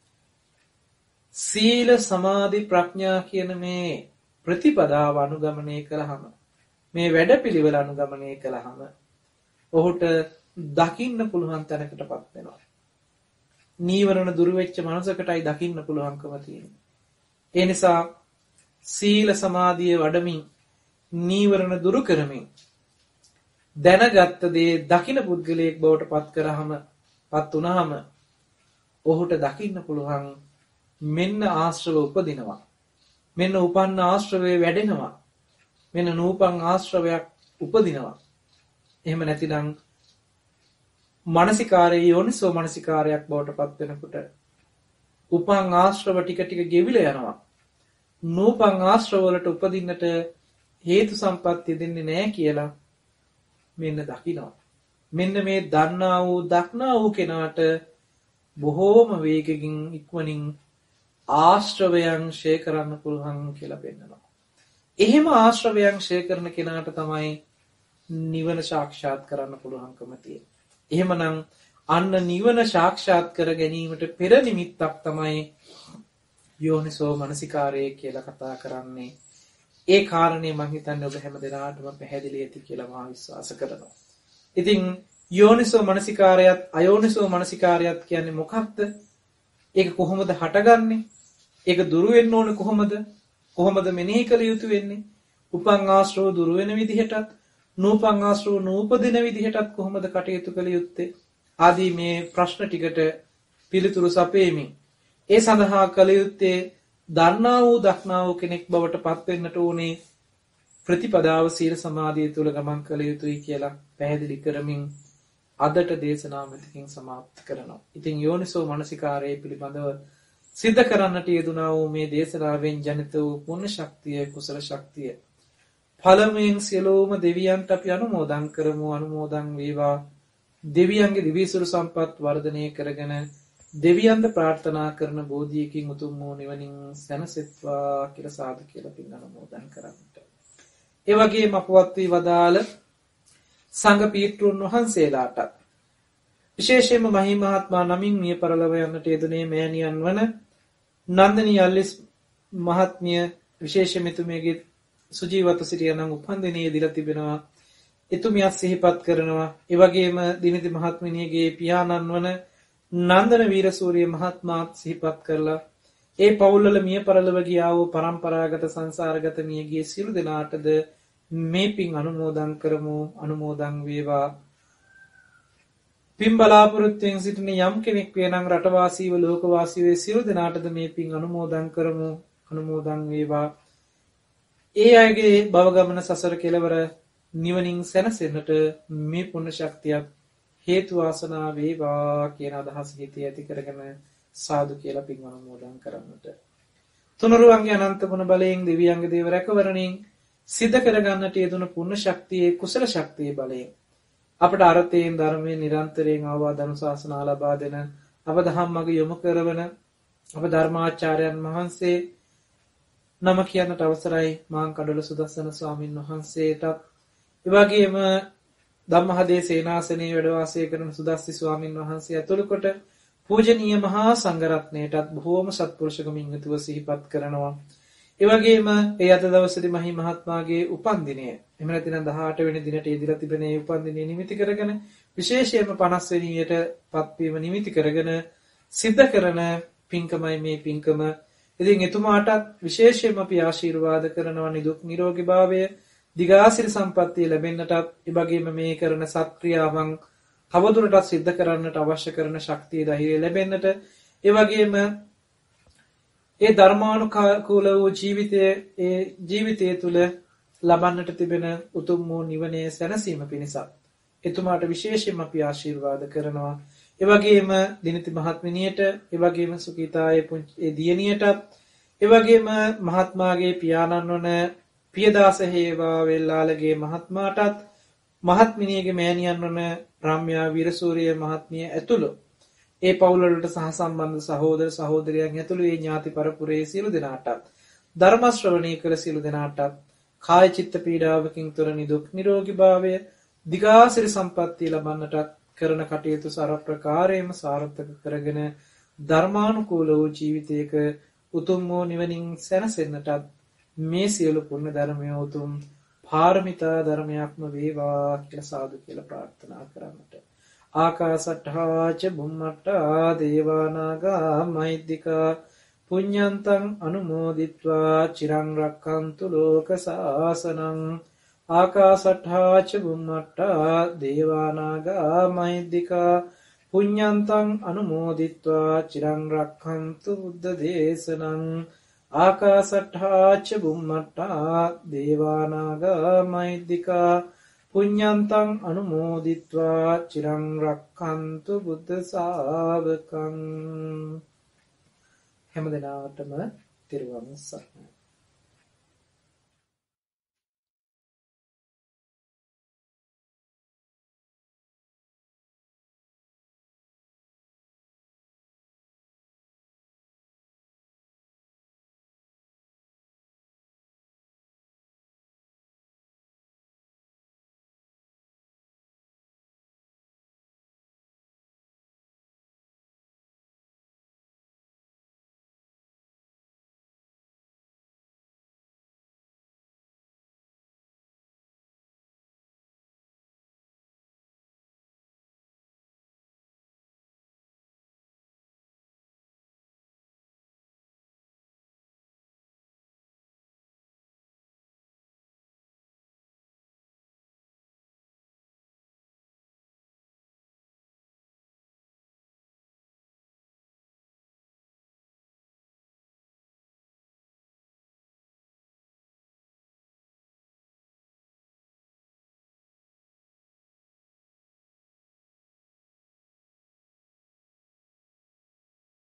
සීල සමාධි ප්‍රඥා කියන මේ ප්‍රතිපදාව අනුගමනය කළාම මේ වැඩපිළිවෙල අනුගමනය කළාම ඔහුට දකින්න පුළුවන් තැනකටපත් වෙනවා. නීවරණ දුරු වෙච්ච මනසකටයි දකින්න පුළුවන්කම තියෙන්නේ. ඒ නිසා සීල සමාධිය වඩමින් නීවරණ දුරු කරමින් දැනගත්ත දේ දකින්න පුද්ගලයෙක් බවට පත් වුණාම ඔහුට දකින්න පුළුවන් මෙන්න ආශ්‍රව උපදිනවා. මෙන්න උපන්න ආශ්‍රවය වැඩෙනවා. මෙන්න නූපන් ආශ්‍රවයක් උපදිනවා. එහෙම නැතිනම් මානසිකාරයේ යෝනිසෝ මානසිකාරයක් බවට පත් වෙනකොට උපන් ආශ්‍රව ටික ටික ගෙවිලා යනවා. නූපන් ආශ්‍රව වලට උපදින්නට හේතු සම්පත්තිය දෙන්නේ නැහැ කියලා මෙන්න දකිනවා. මෙන්න මේ දන්නා වූ දක්නා වූ කෙනාට බොහෝම වේගකින් ඉක්මනින් ආශ්‍රවයන් ෂේ කරන්න පුළුවන් කියලා පෙන්නනවා. එහෙම ආශ්‍රවයන් ෂේ කරන කෙනාට තමයි නිවන සාක්ෂාත් කරන්න පුළුවන්කම තියෙන්නේ. එහෙමනම් අන්න නිවන සාක්ෂාත් කර ගැනීමට පෙර නිමිත්තක් තමයි යෝනිසෝ මනසිකාරය කියලා කතා කරන්නේ. ඒ කාරණේ මම හිතන්නේ ඔබ හැම දිනාටම පැහැදිලි ඇති කියලා මම විශ්වාස කරනවා. ඉතින් යෝනිසෝ මනසිකාරයත් අයෝනිසෝ මනසිකාරයත් කියන්නේ මොකක්ද? ඒක කොහොමද හටගන්නේ? ඒක දුරු වෙන්න ඕනේ කොහොමද? කොහොමද මෙනෙහි කළ යුතු වෙන්නේ? උපං ආශ්‍රව දුරු වෙන විදිහටත්, නූපං ආශ්‍රව නූපදින විදිහටත් කොහොමද කටයුතු කළ යුත්තේ? ආදී මේ ප්‍රශ්න ටිකට පිළිතුරු සපෙමින් ඒ සඳහා කළ යුත්තේ දන්නා වූ දක්නා වූ කෙනෙක් බවට පත් වෙන්නට ඕනේ. ප්‍රතිපදාව සීල සමාධිය තුල ගමන් කළ යුතුයි කියලා පැහැදිලි කරමින් අදට දේශනාව මෙතකින් සමාප්ත කරනවා. ඉතින් යෝනිසෝ මනසිකාරයේ පිළිබඳව සිද්ධ කරන්නට යෙදුනා වූ මේ දේශනාවෙන් ජනිත වූ පුණ්‍ය ශක්තිය, කුසල ශක්තිය පළමුවෙන් සියලුම දෙවියන්ට අපි අනුමෝදන් කරමු. අනුමෝදන් වේවා. දෙවියන්ගේ දිවිසුරු සම්පත් වර්ධනය කරගෙන දෙවියන්ද ප්‍රාර්ථනා කරන බෝධියකින් උතුම් වූ නිවනින් සැනසෙත්වා කියලා සාදු කියලා පින් අනුමෝදන් කරන්නට. ඒ වගේම අපවත් වී වදාළ සංඝ පීඨුන් වහන්සේලාට විශේෂයෙන්ම මහී මහත්මයා නමින් මිය පරලොව යන්නට යෙදුනේ මෑණියන් වන නන්දනී යල්ලිස් මහත්මිය විශේෂ මෙතුමියගේ සුජීවත්ව සිටියනම් උපන්දිනයේ දීලා තිබෙනවා. එතුමියත් සිහිපත් කරනවා. ඒ වගේම දිනිති මහත්මිනියගේ පියාණන් වන නන්දන වීරසූරිය මහත්මයාත් සිහිපත් කරලා ඒ පවුල්වල මිය පරලොව ගියා වූ පරම්පරාගත සංසාරගත මියගිය සියලු දෙනාටද මේ පින් අනුමෝදන් කරමු. අනුමෝදන් වේවා. පින් බලාපොරොත්තුෙන් සිටින යම් කෙනෙක් වේ නම් රටවාසීව ලෝකවාසීව සියලු දෙනාටද මේ පින් අනුමෝදන් කරමු. අනුමෝදන් වේවා. ඒ අයගේ භව ගමන සසර කෙලවර නිවනින් සැනසෙන්නට මේ පුණ්‍ය ශක්තියක් හේතු වාසනා වේවා කියන අදහස හිතේ ඇති කරගෙන සාදු කියලා පින් අනුමෝදන් කරන්නට. තුනුරුවන්ගේ අනන්ත ගුණ බලයෙන් දෙවියන්ගේ දේව රැකවරණින් සිද්ධ කරගන්නට යෙදුණු පුණ්‍ය ශක්තියේ කුසල ශක්තියේ බලයෙන් අපට අර්ථයෙන් ධර්මයෙන් නිරන්තරයෙන් අවවාද අනුශාසනා ලබා දෙන අප දහම් මඟ යොමු කරවන අප ධර්මාචාර්යයන් වහන්සේ නම කියන්නට අවසරයි මාංකඩොළ සුදස්සන ස්වාමින් වහන්සේටත් එවැගේම ධම්මහදේ සේනාසනයේ වැඩ වාසය කරන සුදස්සි ස්වාමින් වහන්සේ ඇතුළු කොට පූජනීය මහා සංඝරත්නයටත් බොහෝම සත්පුරුෂකමින් යුතුව සිහිපත් කරනවා. ඒ වගේම ඒ අද දවසේදී මහී මහත්මයාගේ උපන්දිනය එහෙම නැතිනම් 18 වෙනි දිනට ඉදිරිය තිබෙන ඒ උපන්දිනය නිමිති කරගෙන විශේෂයෙන්ම 50 වෙනියට පත්වීම නිමිති කරගෙන සිද්ධ කරන පින්කමයි මේ පින්කම. ඉතින් එතුමාටත් විශේෂයෙන්ම අපි ආශිර්වාද කරනවා නිදුක් නිරෝගී භාවය දිගාසිරි සම්පන්නිය ලැබෙන්නටත් ඒ වගේම මේ කරන සත්ක්‍රියාවන් තවදුරටත් සිද්ධ කරන්නට අවශ්‍ය කරන ශක්තිය ධෛර්යය ලැබෙන්නට ඒ වගේම ඒ ධර්මානුකූල වූ ජීවිතය තුළ ලබන්නට තිබෙන උතුම් වූ නිවනේ සැනසීම පිණිස එතුමාට විශේෂයෙන්ම අපි ආශිර්වාද කරනවා. ඒ වගේම දිනිති මහත්මිනියට, ඒ වගේම සුකීතායේ ඒ දියණියටත්, ඒ වගේම මහත්මාගේ පියාණන් වන පියදාස හේවා වෙල්ලාලගේ මහත්මාටත්, මහත්මිනියගේ මෑණියන් වන රාම්‍යා වීරසූරිය මහත්මිය ඇතුළු ඒ පවුල් වලට සහසම්බන්ධ සහෝදර සහෝදරයන් ඇතුළු ඒ ඥාති පරපුරේ සියලු දෙනාටත් ධර්ම ශ්‍රවණය කළ සියලු දෙනාටත් කාය චිත්ත පීඩාවකින් තොර නිදුක් නිරෝගී භාවය දිගාසිරි සම්පන්නිය ලබන්නටත් කරන කටයුතු සාර ප්‍රකාරයෙන්ම සාර්ථක කරගෙන ධර්මානුකූල වූ ජීවිතයක උතුම් වූ නිවනින් සැනසෙන්නටත් මේ සියලු පුණ්‍ය ධර්මය උතුම් පාරමිතා ධර්මයක්ම වේවා කියලා සාදු කියලා ප්‍රාර්ථනා කරන්නට. ආකාසට්ඨා ච බුම්මට්ඨා දේවානාගා මහිද්దికා පුඤ්ඤන්තං අනුමෝදිත්වා චිරං රක්ඛන්තු ලෝක සාසනං. ආකාසට්ඨා ච බුම්මට්ඨා දේවානාගා මහිද්దికා පුඤ්ඤන්තං අනුමෝදිත්වා චිරං රක්ඛන්තු බුද්ධ දේශනං. ආකාසට්ඨා ච බුම්මට්ඨා දේවානාගා මහිද්దికා පුඤ්ඤන්තං අනුමෝදිත්වා චිරං රක්ඛන්තු බුද්ධ ශාවකං. හැමදෙනාටම තෙරුවන් සරණයි.